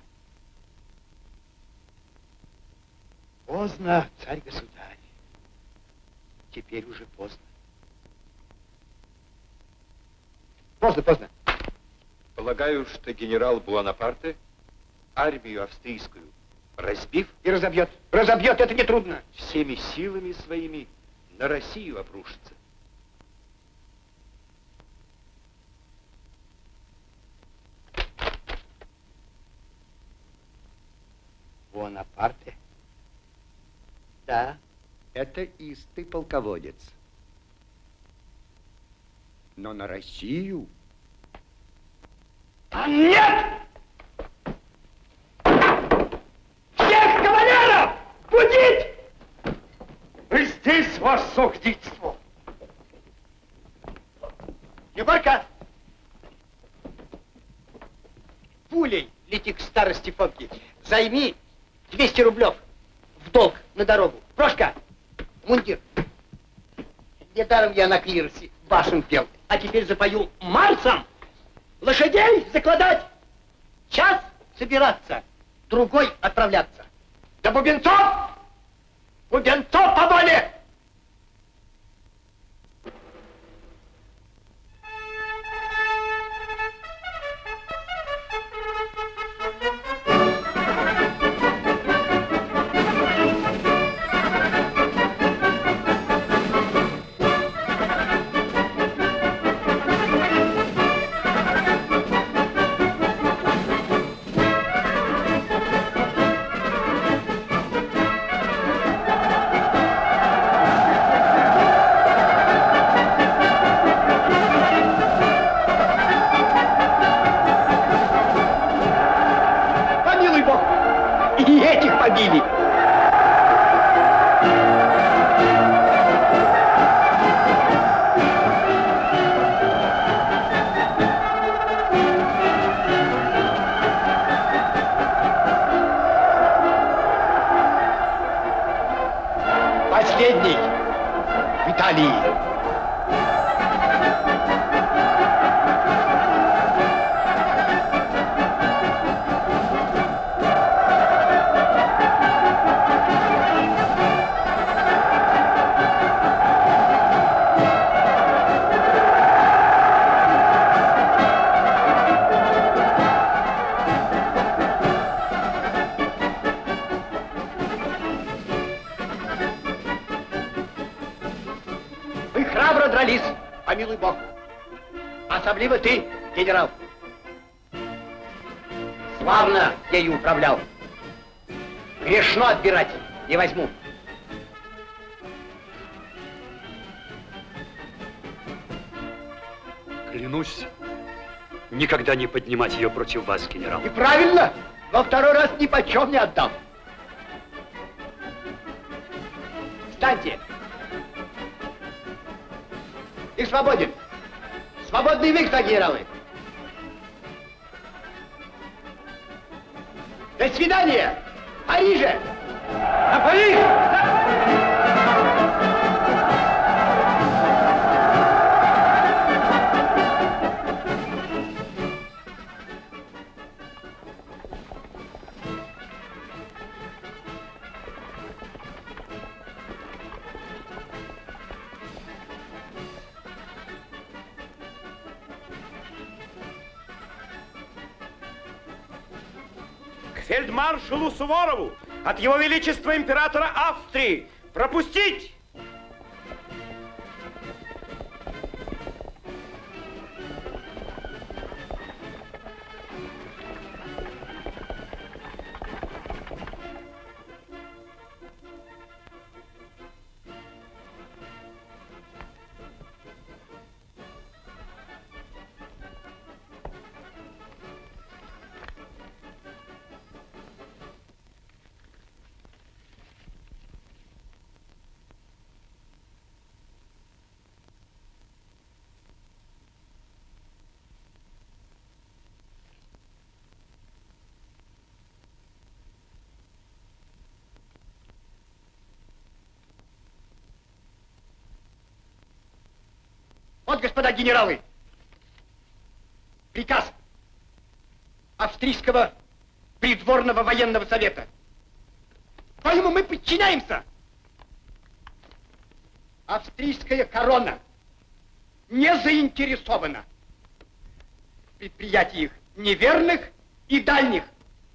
Поздно, царь-государь. Теперь уже поздно. Поздно, поздно. Полагаю, что генерал Буонапарте армию австрийскую разбив и разобьет. Разобьет, это нетрудно. Всеми силами своими на Россию обрушится. Буонапарте? Да, это истый полководец. Но на Россию... А нет! Всех кавалеров будить! Вы здесь, ваше сухдительство! Егорка! Пулей лети к старости Фомки. Займи двести рублев в долг на дорогу. Прошка, мундир. Недаром я на клиросе вашим пел. А теперь запою марсом. Лошадей закладать. Час собираться, другой отправляться. Да бубенцов! Бубенцов по воле! Последний в Италии. Вы храбро дрались, помилуй Бог. Особливо ты, генерал. Славно ею управлял. Грешно отбирать не возьму. Клянусь, никогда не поднимать ее против вас, генерал. И правильно, во второй раз ни почем не отдам. Встаньте. Ты свободен. Свободный вы, кто генералы. До свидания. Париже. На Париж! фельдмаршалу Суворову от Его Величества императора Австрии. Пропустить! Вот, господа генералы, приказ австрийского придворного военного совета. Поэтому мы подчиняемся. Австрийская корона не заинтересована в предприятиях неверных и дальних.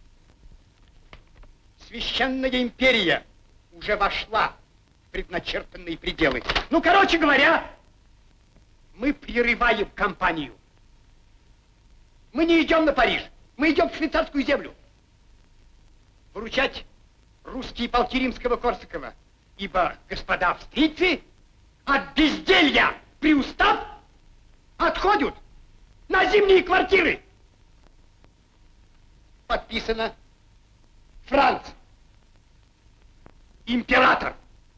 Священная империя уже вошла в предначертанные пределы. Ну, короче говоря, мы прерываем кампанию. Мы не идем на Париж, мы идем в швейцарскую землю. Выручать русские полки римского Корсакова, ибо господа австрийцы от безделья приустав отходят на зимние квартиры. Подписано Франц, император.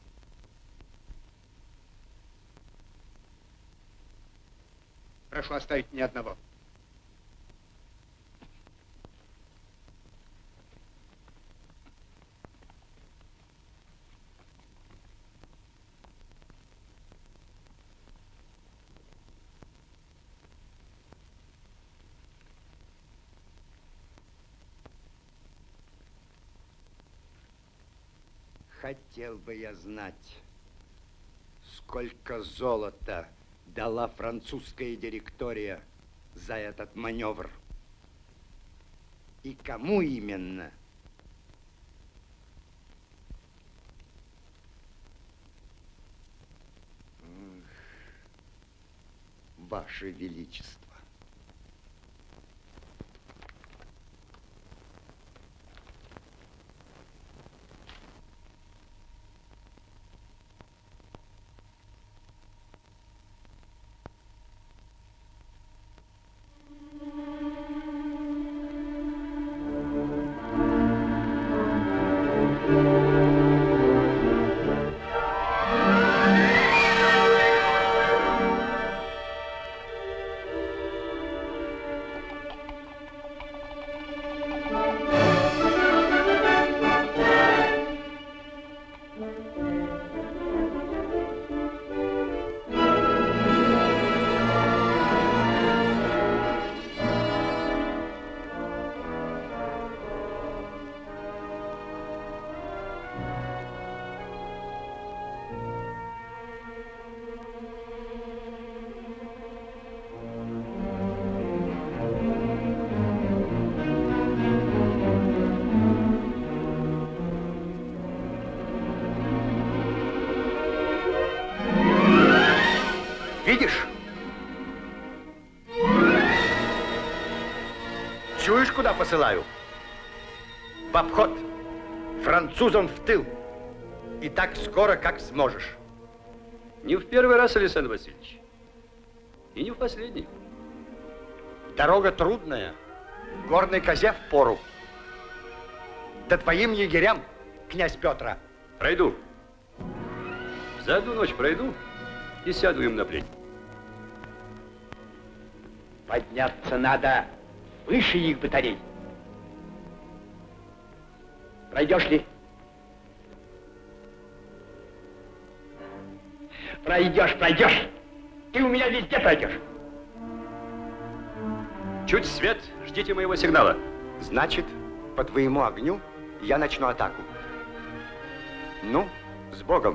Прошу оставить ни одного. Хотел бы я знать, сколько золота дала французская директория за этот маневр. И кому именно? Ваше Величество. Видишь? Чуешь, куда посылаю? В обход. Французам в тыл. И так скоро, как сможешь. Не в первый раз, Александр Васильевич. И не в последний. Дорога трудная. Горной козе впору. Да твоим егерям, князь Петра. Пройду. За одну ночь пройду и сяду им на плеть. Подняться надо выше их батарей. Пройдешь ли? Пройдешь, пройдешь. Ты у меня везде пройдешь. Чуть свет, ждите моего сигнала. Значит, по твоему огню я начну атаку. Ну, с Богом.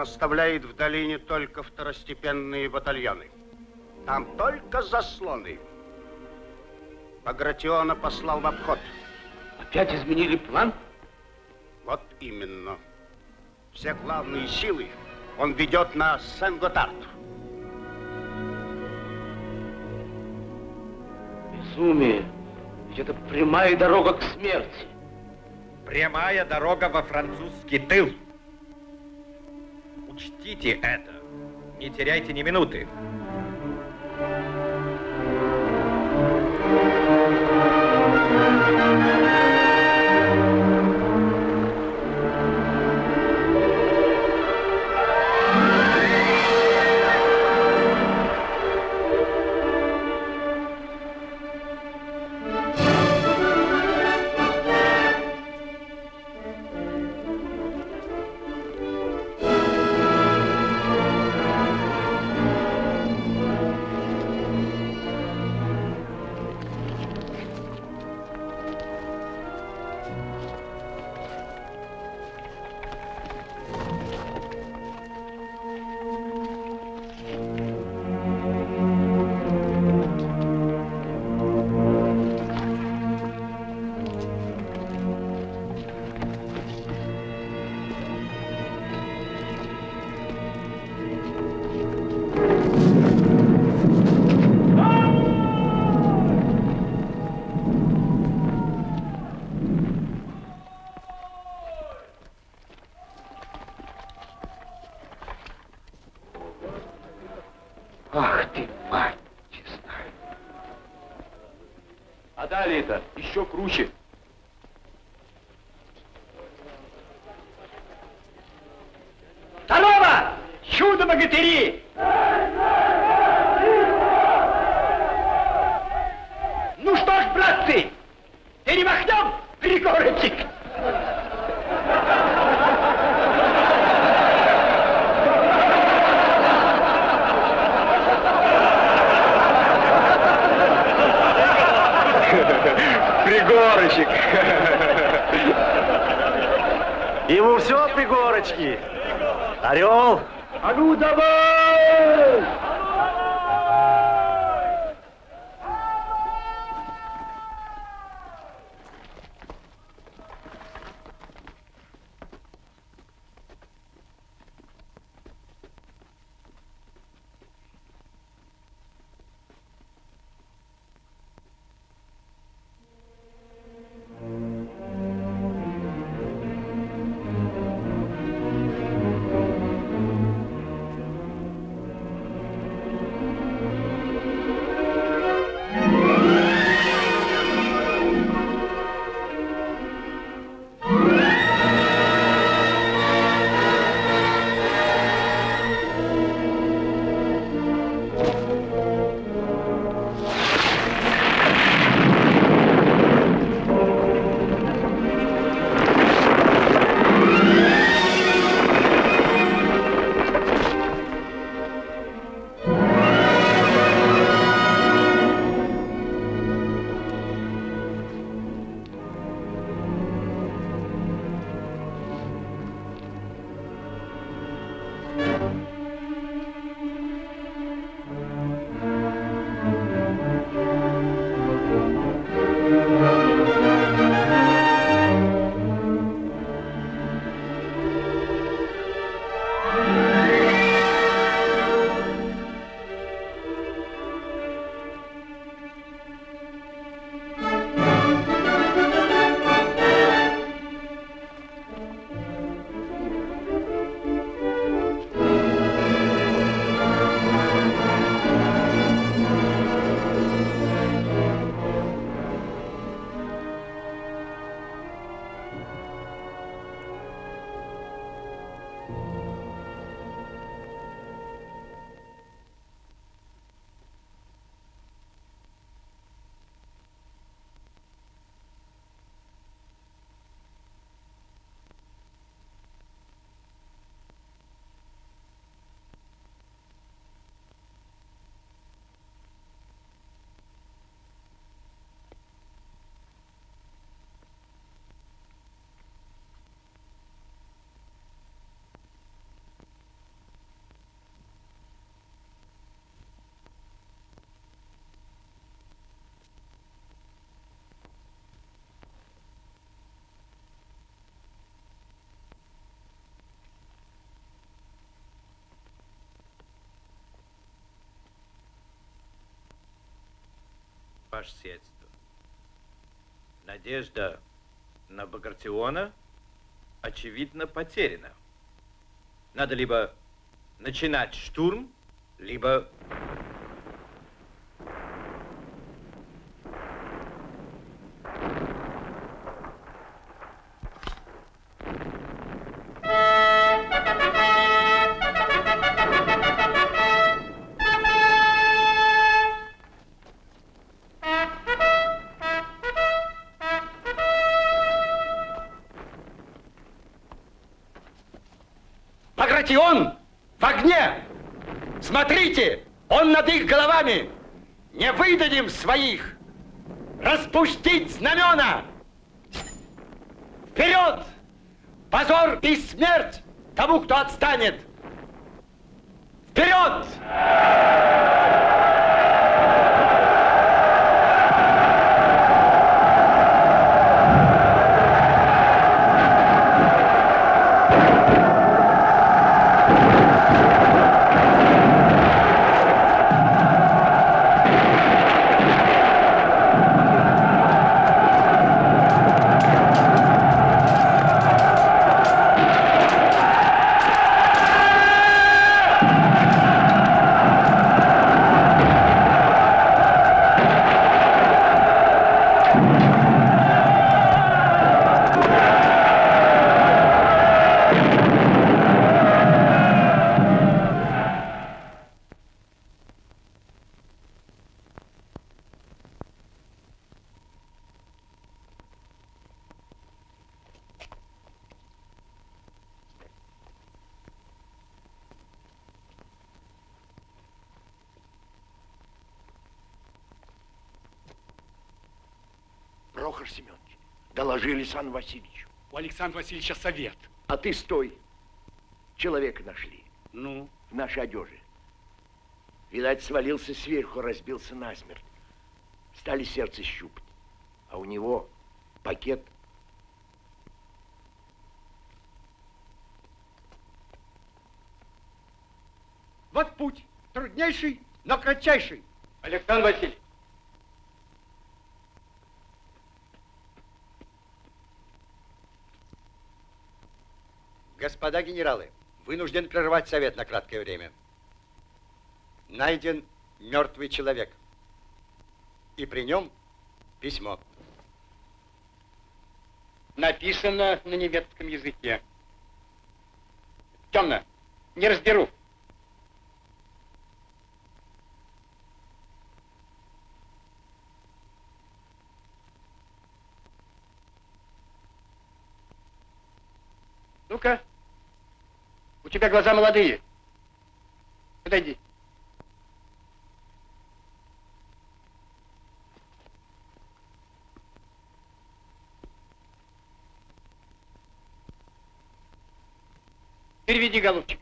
оставляет в долине только второстепенные батальоны. Там только заслоны. Багратиона послал в обход. Опять изменили план? Вот именно. Все главные силы он ведет на Сен-Готард. Безумие. Ведь это прямая дорога к смерти. Прямая дорога во французский тыл. Учтите это. Не теряйте ни минуты. Ах ты, мать честная. А далее-то еще круче. Здорово! Чудо-богатыри! Ну что ж, братцы, перемахнем, Григорычек! Пригорочек. Ему все пригорочки. Орел. А ну давай! ваше сиятельство. Надежда на Багратиона, очевидно, потеряна. Надо либо начинать штурм, либо... Багратион в огне! Смотрите, он над их головами! Не выдадим своих! Распустить знамена! Вперед! Позор и смерть тому, кто отстанет! Вперед! Прохор Семенович, доложи Александру Васильевичу. У Александра Васильевича совет. А ты стой. Человека нашли. Ну? В нашей одежде. Видать, свалился сверху, разбился насмерть. Стали сердце щупать. А у него пакет. Вот путь. Труднейший, но кратчайший. Александр Васильевич. Господа генералы, вынужден прервать совет на краткое время. Найден мертвый человек. И при нем письмо. Написано на немецком языке. Темно. Не разберу. Ну-ка. У тебя глаза молодые. Подойди. Переведи, голубчик.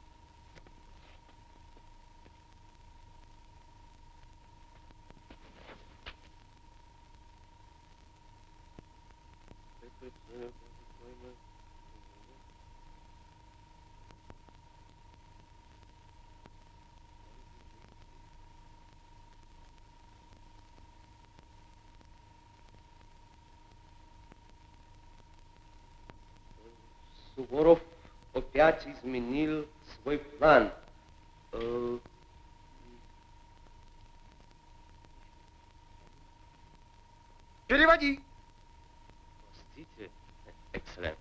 Суворов опять изменил свой план. Э... Переводи. Простите, экселленс.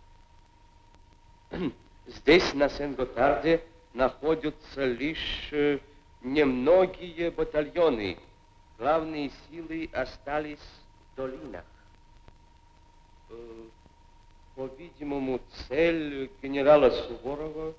Здесь, на Сен-Готарде, находятся лишь э, немногие батальоны. Главные силы остались в долинах. Э... По-видимому, цель генерала Суворова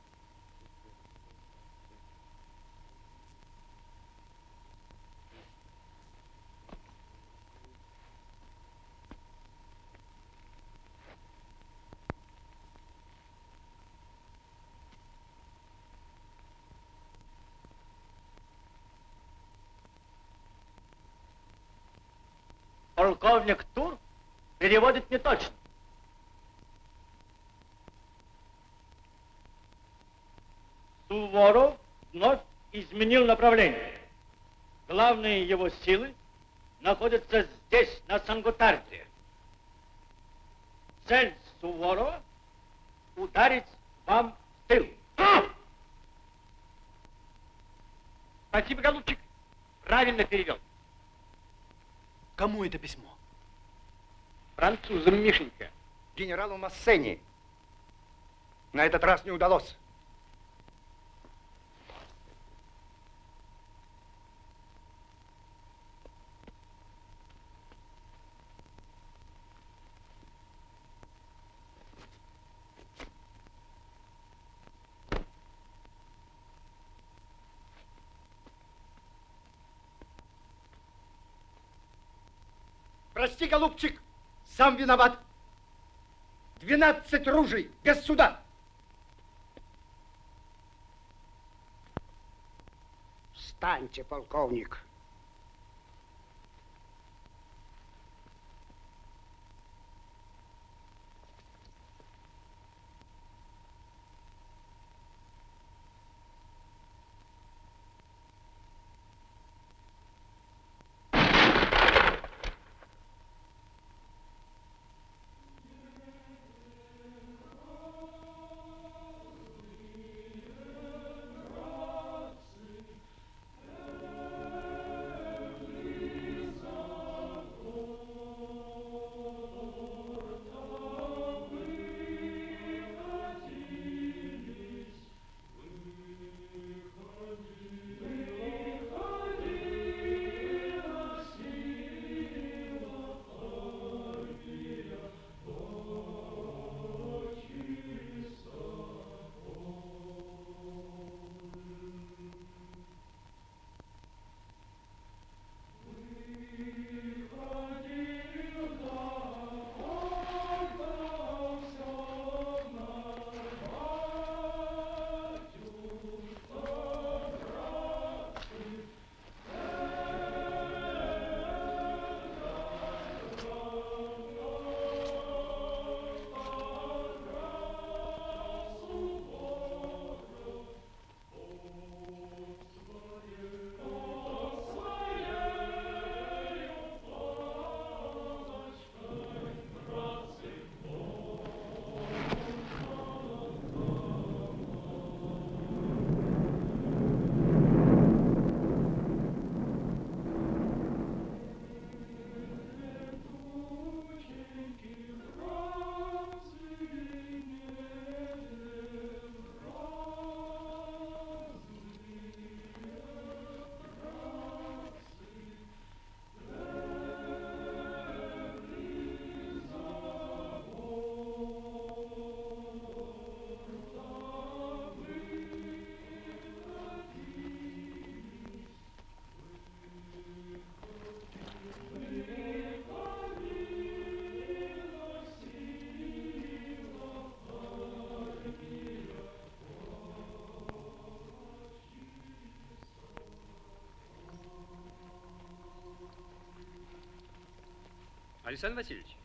полковник Тур переводит не точно. Суворов вновь изменил направление. Главные его силы находится здесь, на Санготарде. Цель Суворова — ударить вам в тыл. Спасибо, голубчик. Правильно перевел. Кому это письмо? Французам, Мишенька. Генералу Массени. На этот раз не удалось. Прости, голубчик, сам виноват. Двенадцать ружей, без суда. Встаньте, полковник. Александр Васильевич.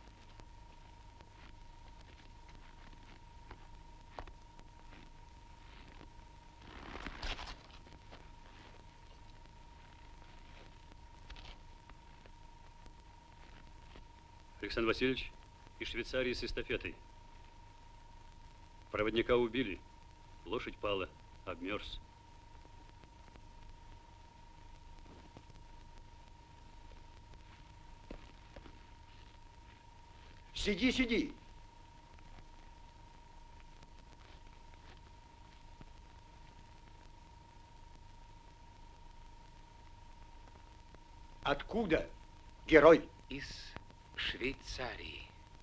Александр Васильевич из Швейцарии с эстафетой. Проводника убили, лошадь пала, обмерз. Сиди, сиди. Откуда, герой? Из Швейцарии.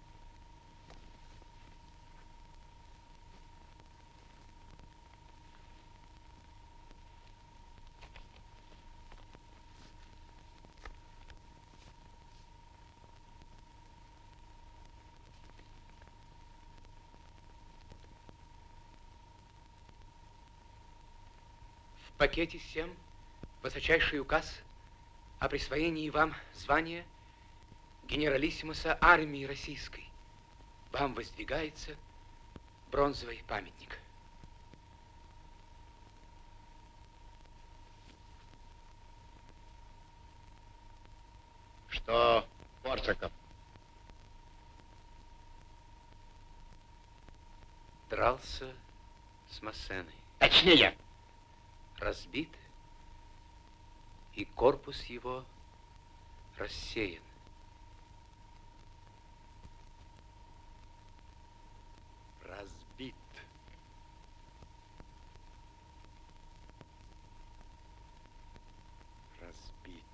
В пакете всем высочайший указ о присвоении вам звания генералиссимуса армии российской. Вам воздвигается бронзовый памятник. Что, Корсаков? Дрался с Массеной. Точнее. Разбит, и корпус его рассеян. Разбит. Разбит.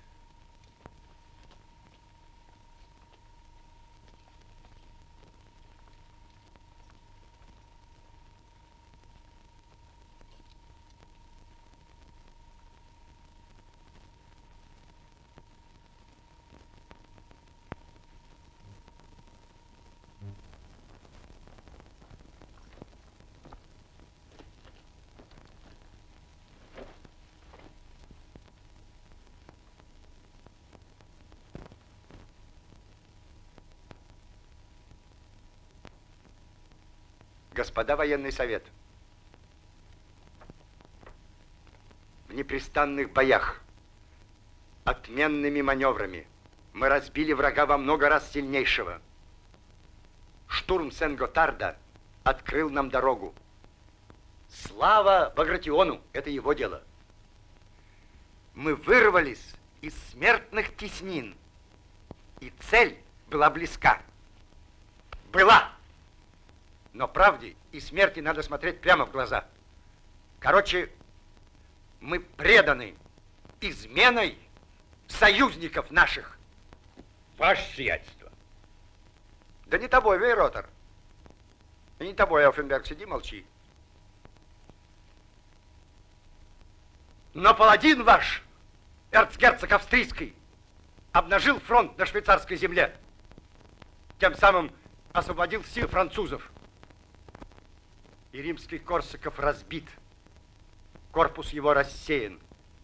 Господа военный совет, в непрестанных боях, отменными маневрами мы разбили врага во много раз сильнейшего. Штурм Сен-Готарда открыл нам дорогу. Слава Багратиону, это его дело. Мы вырвались из смертных теснин, и цель была близка. Была! Но правде и смерти надо смотреть прямо в глаза. Короче, мы преданы изменой союзников наших. Ваше сиятельство. Да не тобой, Вейротер. И не тобой, Элфенберг, сиди, молчи. Но паладин ваш, эрцгерцог австрийский, обнажил фронт на швейцарской земле. Тем самым освободил силы французов. И римский Корсаков разбит. Корпус его рассеян.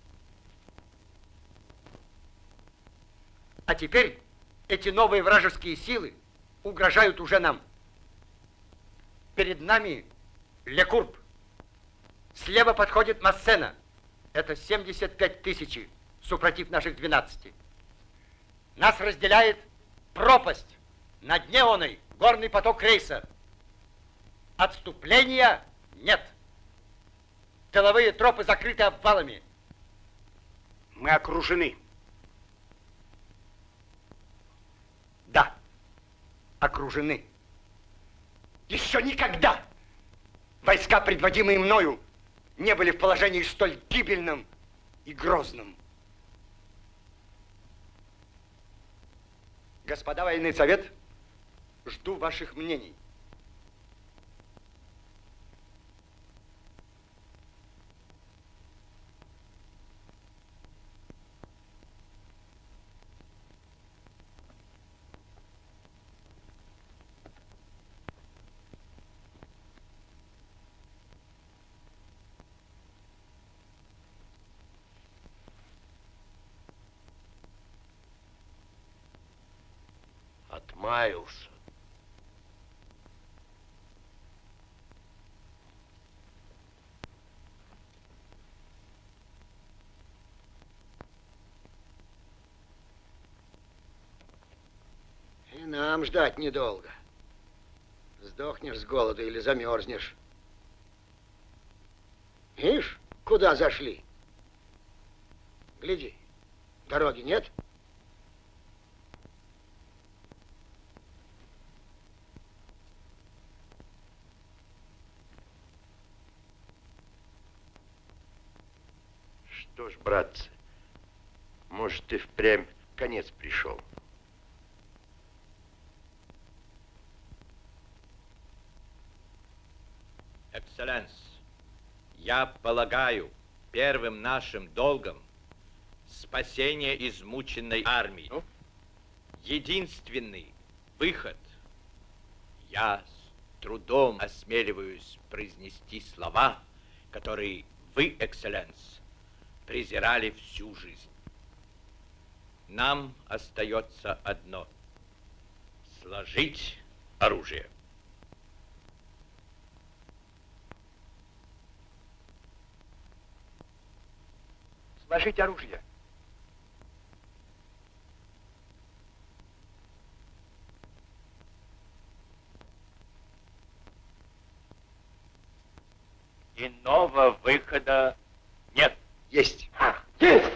А теперь эти новые вражеские силы угрожают уже нам. Перед нами Лекурб. Слева подходит Массена. Это семьдесят пять тысяч, супротив наших двенадцати. Нас разделяет пропасть. На дне оной горный поток рейса. Отступления нет. Тыловые тропы закрыты обвалами. Мы окружены. Да, окружены. Еще никогда войска, предводимые мною, не были в положении столь гибельном и грозном. Господа военный совет, жду ваших мнений. Отмаялся. И нам ждать недолго. Сдохнешь с голода или замерзнешь. Ишь, куда зашли? Гляди, дороги нет? Что ж, братцы, может, и впрямь конец пришел. Экселленс, я полагаю, первым нашим долгом спасение измученной армии. Ну? Единственный выход. Я с трудом осмеливаюсь произнести слова, которые вы, экселленс, презирали всю жизнь. Нам остается одно – сложить оружие. Сложить оружие. Иного выхода нет. Есть. Есть!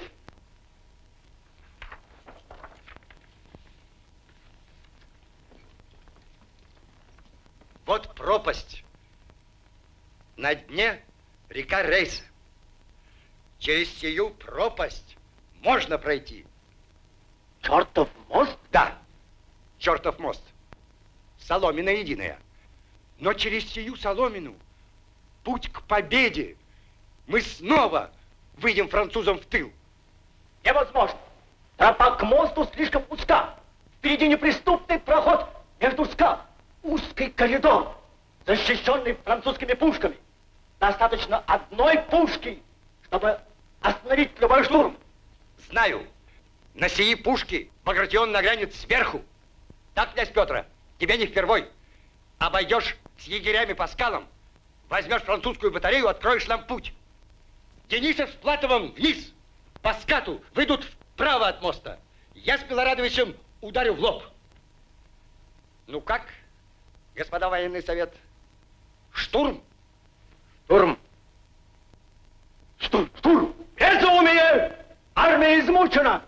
Вот пропасть. На дне река Рейса. Через сию пропасть можно пройти. Чертов мост? Да, чертов мост. Соломина единая. Но через сию соломину путь к победе. Мы снова выйдем французам в тыл. Невозможно. Тропа к мосту слишком узка. Впереди неприступный проход между скал. Узкий коридор, защищенный французскими пушками. Достаточно одной пушки, чтобы остановить любой штурм. Знаю. На сии пушки Багратион нагрянет сверху. Так, князь Петр, тебе не впервой. Обойдешь с егерями по скалам, возьмешь французскую батарею, откроешь нам путь. Денисов с Платовым вниз, по скату, выйдут вправо от моста. Я с Милорадовичем ударю в лоб. Ну как, господа военный совет? Штурм? Штурм. Штурм, штурм. Безумие! Армия измучена.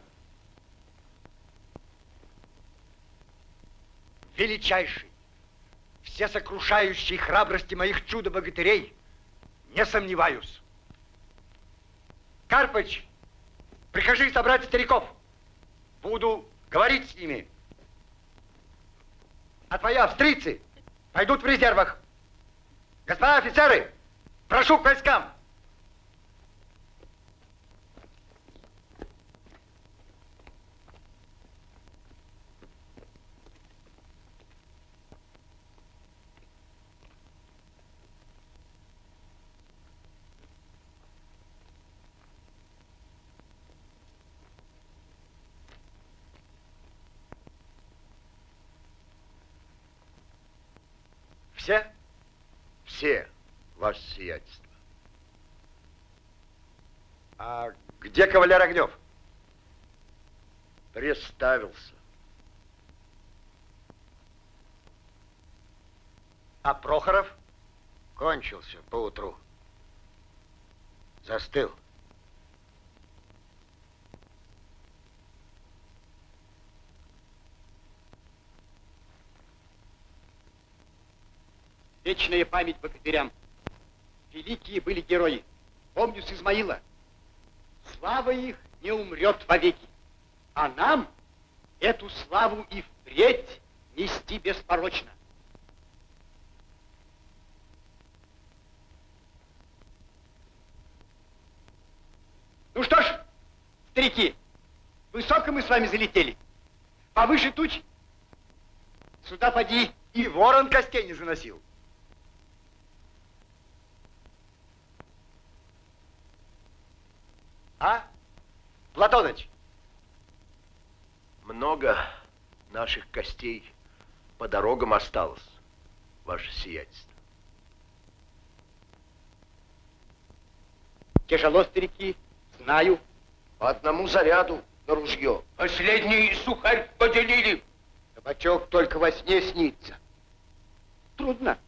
Величайший, всесокрушающей храбрости моих чудо-богатырей не сомневаюсь. Карпыч, прикажи собрать стариков. Буду говорить с ними. А твои австрийцы пойдут в резервах. Господа офицеры, прошу к войскам. Все? Все, ваше сиятельство. А где кавалер Огнев? Представился. А Прохоров? Кончился поутру. Застыл. Вечная память богатырям. Великие были герои. Помню с Измаила. Слава их не умрет вовеки. А нам эту славу и впредь нести беспорочно. Ну что ж, старики, высоко мы с вами залетели. Повыше туч. Сюда поди. И ворон костей не заносил. А? Платоныч? Много наших костей по дорогам осталось, ваше сиятельство. Тяжело, старики, знаю. По одному заряду на ружье. Последний сухарь поделили. Табачок только во сне снится. Трудно.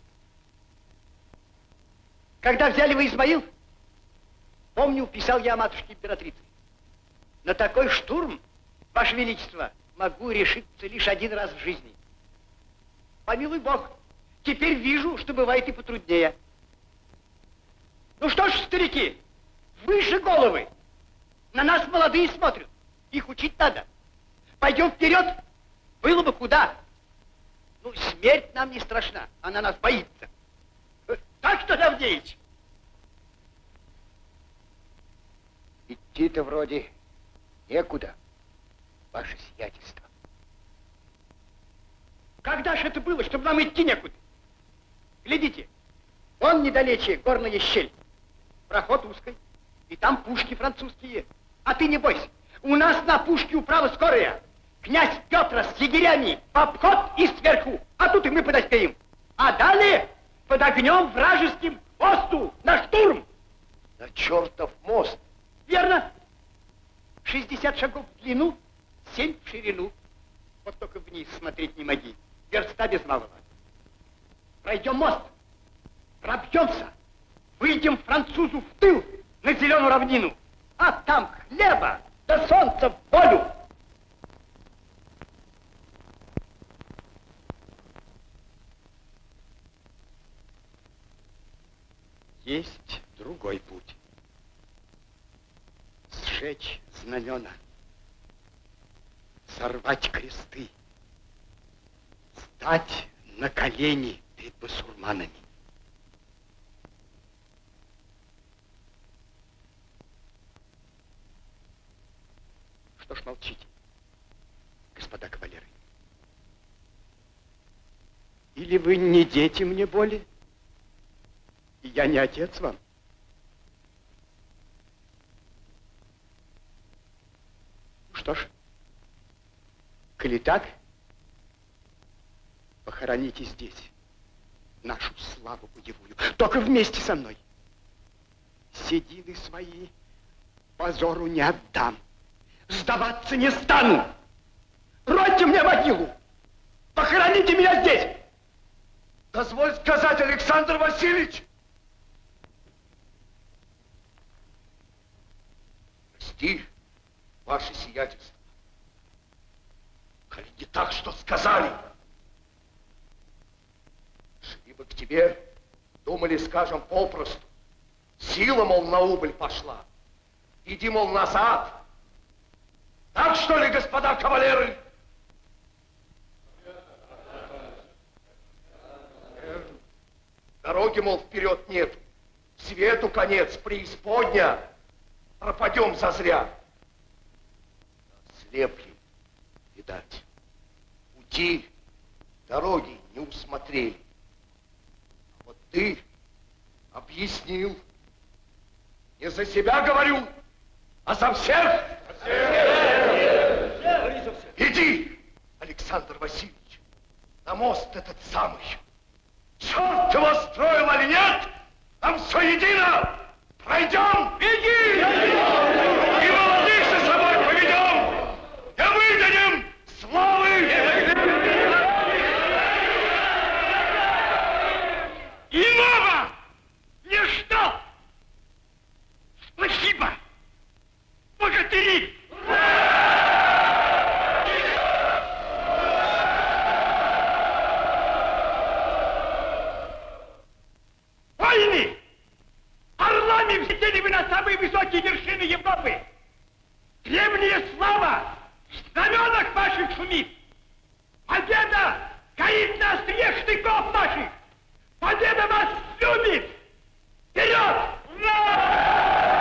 Когда взяли вы Измаил, помню, писал я матушке императрице. На такой штурм, ваше величество, могу решиться лишь один раз в жизни. Помилуй Бог, теперь вижу, что бывает и потруднее. Ну что ж, старики, выше головы. На нас молодые смотрят. Их учить надо. Пойдем вперед. Было бы куда. Ну, смерть нам не страшна. Она нас боится. Так что, Давдеич? Идти-то вроде некуда, ваше сиятельство. Когда же это было, чтобы нам идти некуда? Глядите, вон недалече горная щель. Проход узкий, и там пушки французские. А ты не бойся, у нас на пушке управа скорая. Князь Петр с егерями в обход и сверху, а тут и мы подоспеем. А далее под огнем вражеским мосту на штурм. На чертов мост. Верно. шестьдесят шагов в длину, семь в ширину. Вот только вниз смотреть не моги. Верста без малого. Пройдем мост, пробьемся, выйдем французу в тыл на зеленую равнину, а там хлеба да солнца в волю. Есть другой путь. Сжечь знамена, сорвать кресты, стать на колени перед басурманами. Что ж молчите, господа кавалеры? Или вы не дети мне более, и я не отец вам? Что ж, коли так, похороните здесь нашу славу боевую, только вместе со мной. Седины свои позору не отдам, сдаваться не стану. Ройте мне могилу, похороните меня здесь. Дозволь сказать, Александр Васильевич. Прости, ваше сиятельство. Коли не так, что сказали. Шли бы к тебе, думали, скажем, попросту. Сила, мол, на убыль пошла. Иди, мол, назад. Так что ли, господа кавалеры? Дороги, мол, вперед нет. Свету конец, преисподня. Пропадем зазря. Слепли, видать. Пути, дороги не усмотрели. А вот ты объяснил. Не за себя говорю, а за всех. Иди, Александр Васильевич, на мост этот самый. Черт его строил или нет, там все едино. Пройдем! Беги! И молодых за собой поведем! И выдадим славы! Иного! Ничто! Спасибо! Богатыри! Войны! Орлами взлетели вы на самые высокие вершины Европы! Древняя слава в знаменах ваших шумит! Победа горит на острие штыков наших! Победа вас любит! Вперед! Ура!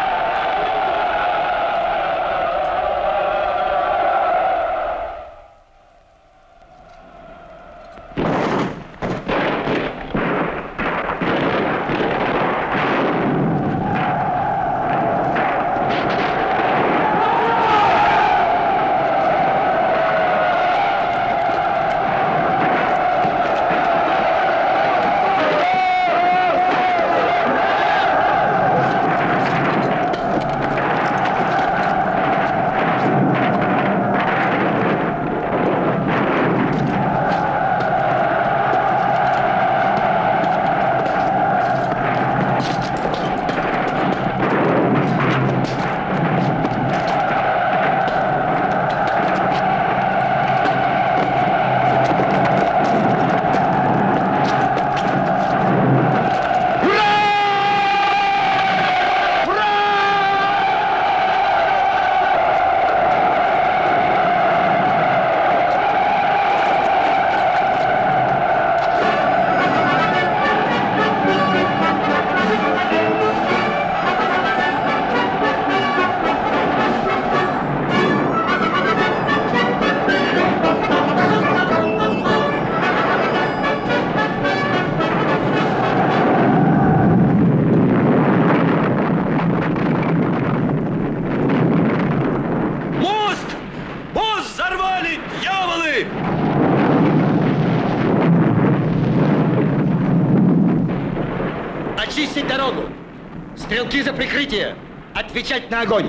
Очистить дорогу! Стрелки за прикрытие! Отвечать на огонь!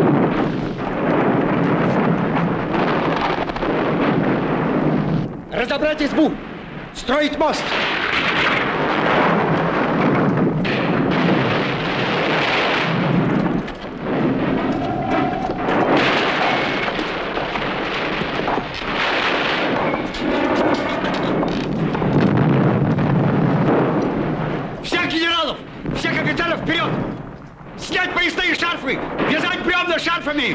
Разобрать избу! Строить мост! Офицеров вперед! Снять поясные шарфы! Вязать бревна шарфами!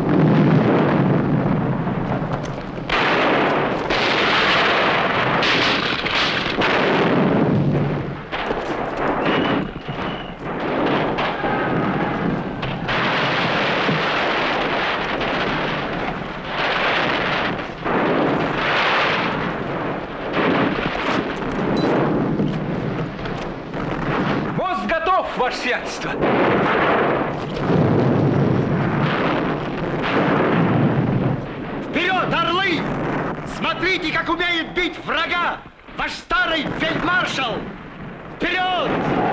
Ваше сиятельство! Вперед, орлы! Смотрите, как умеет бить врага ваш старый фельдмаршал! Вперед!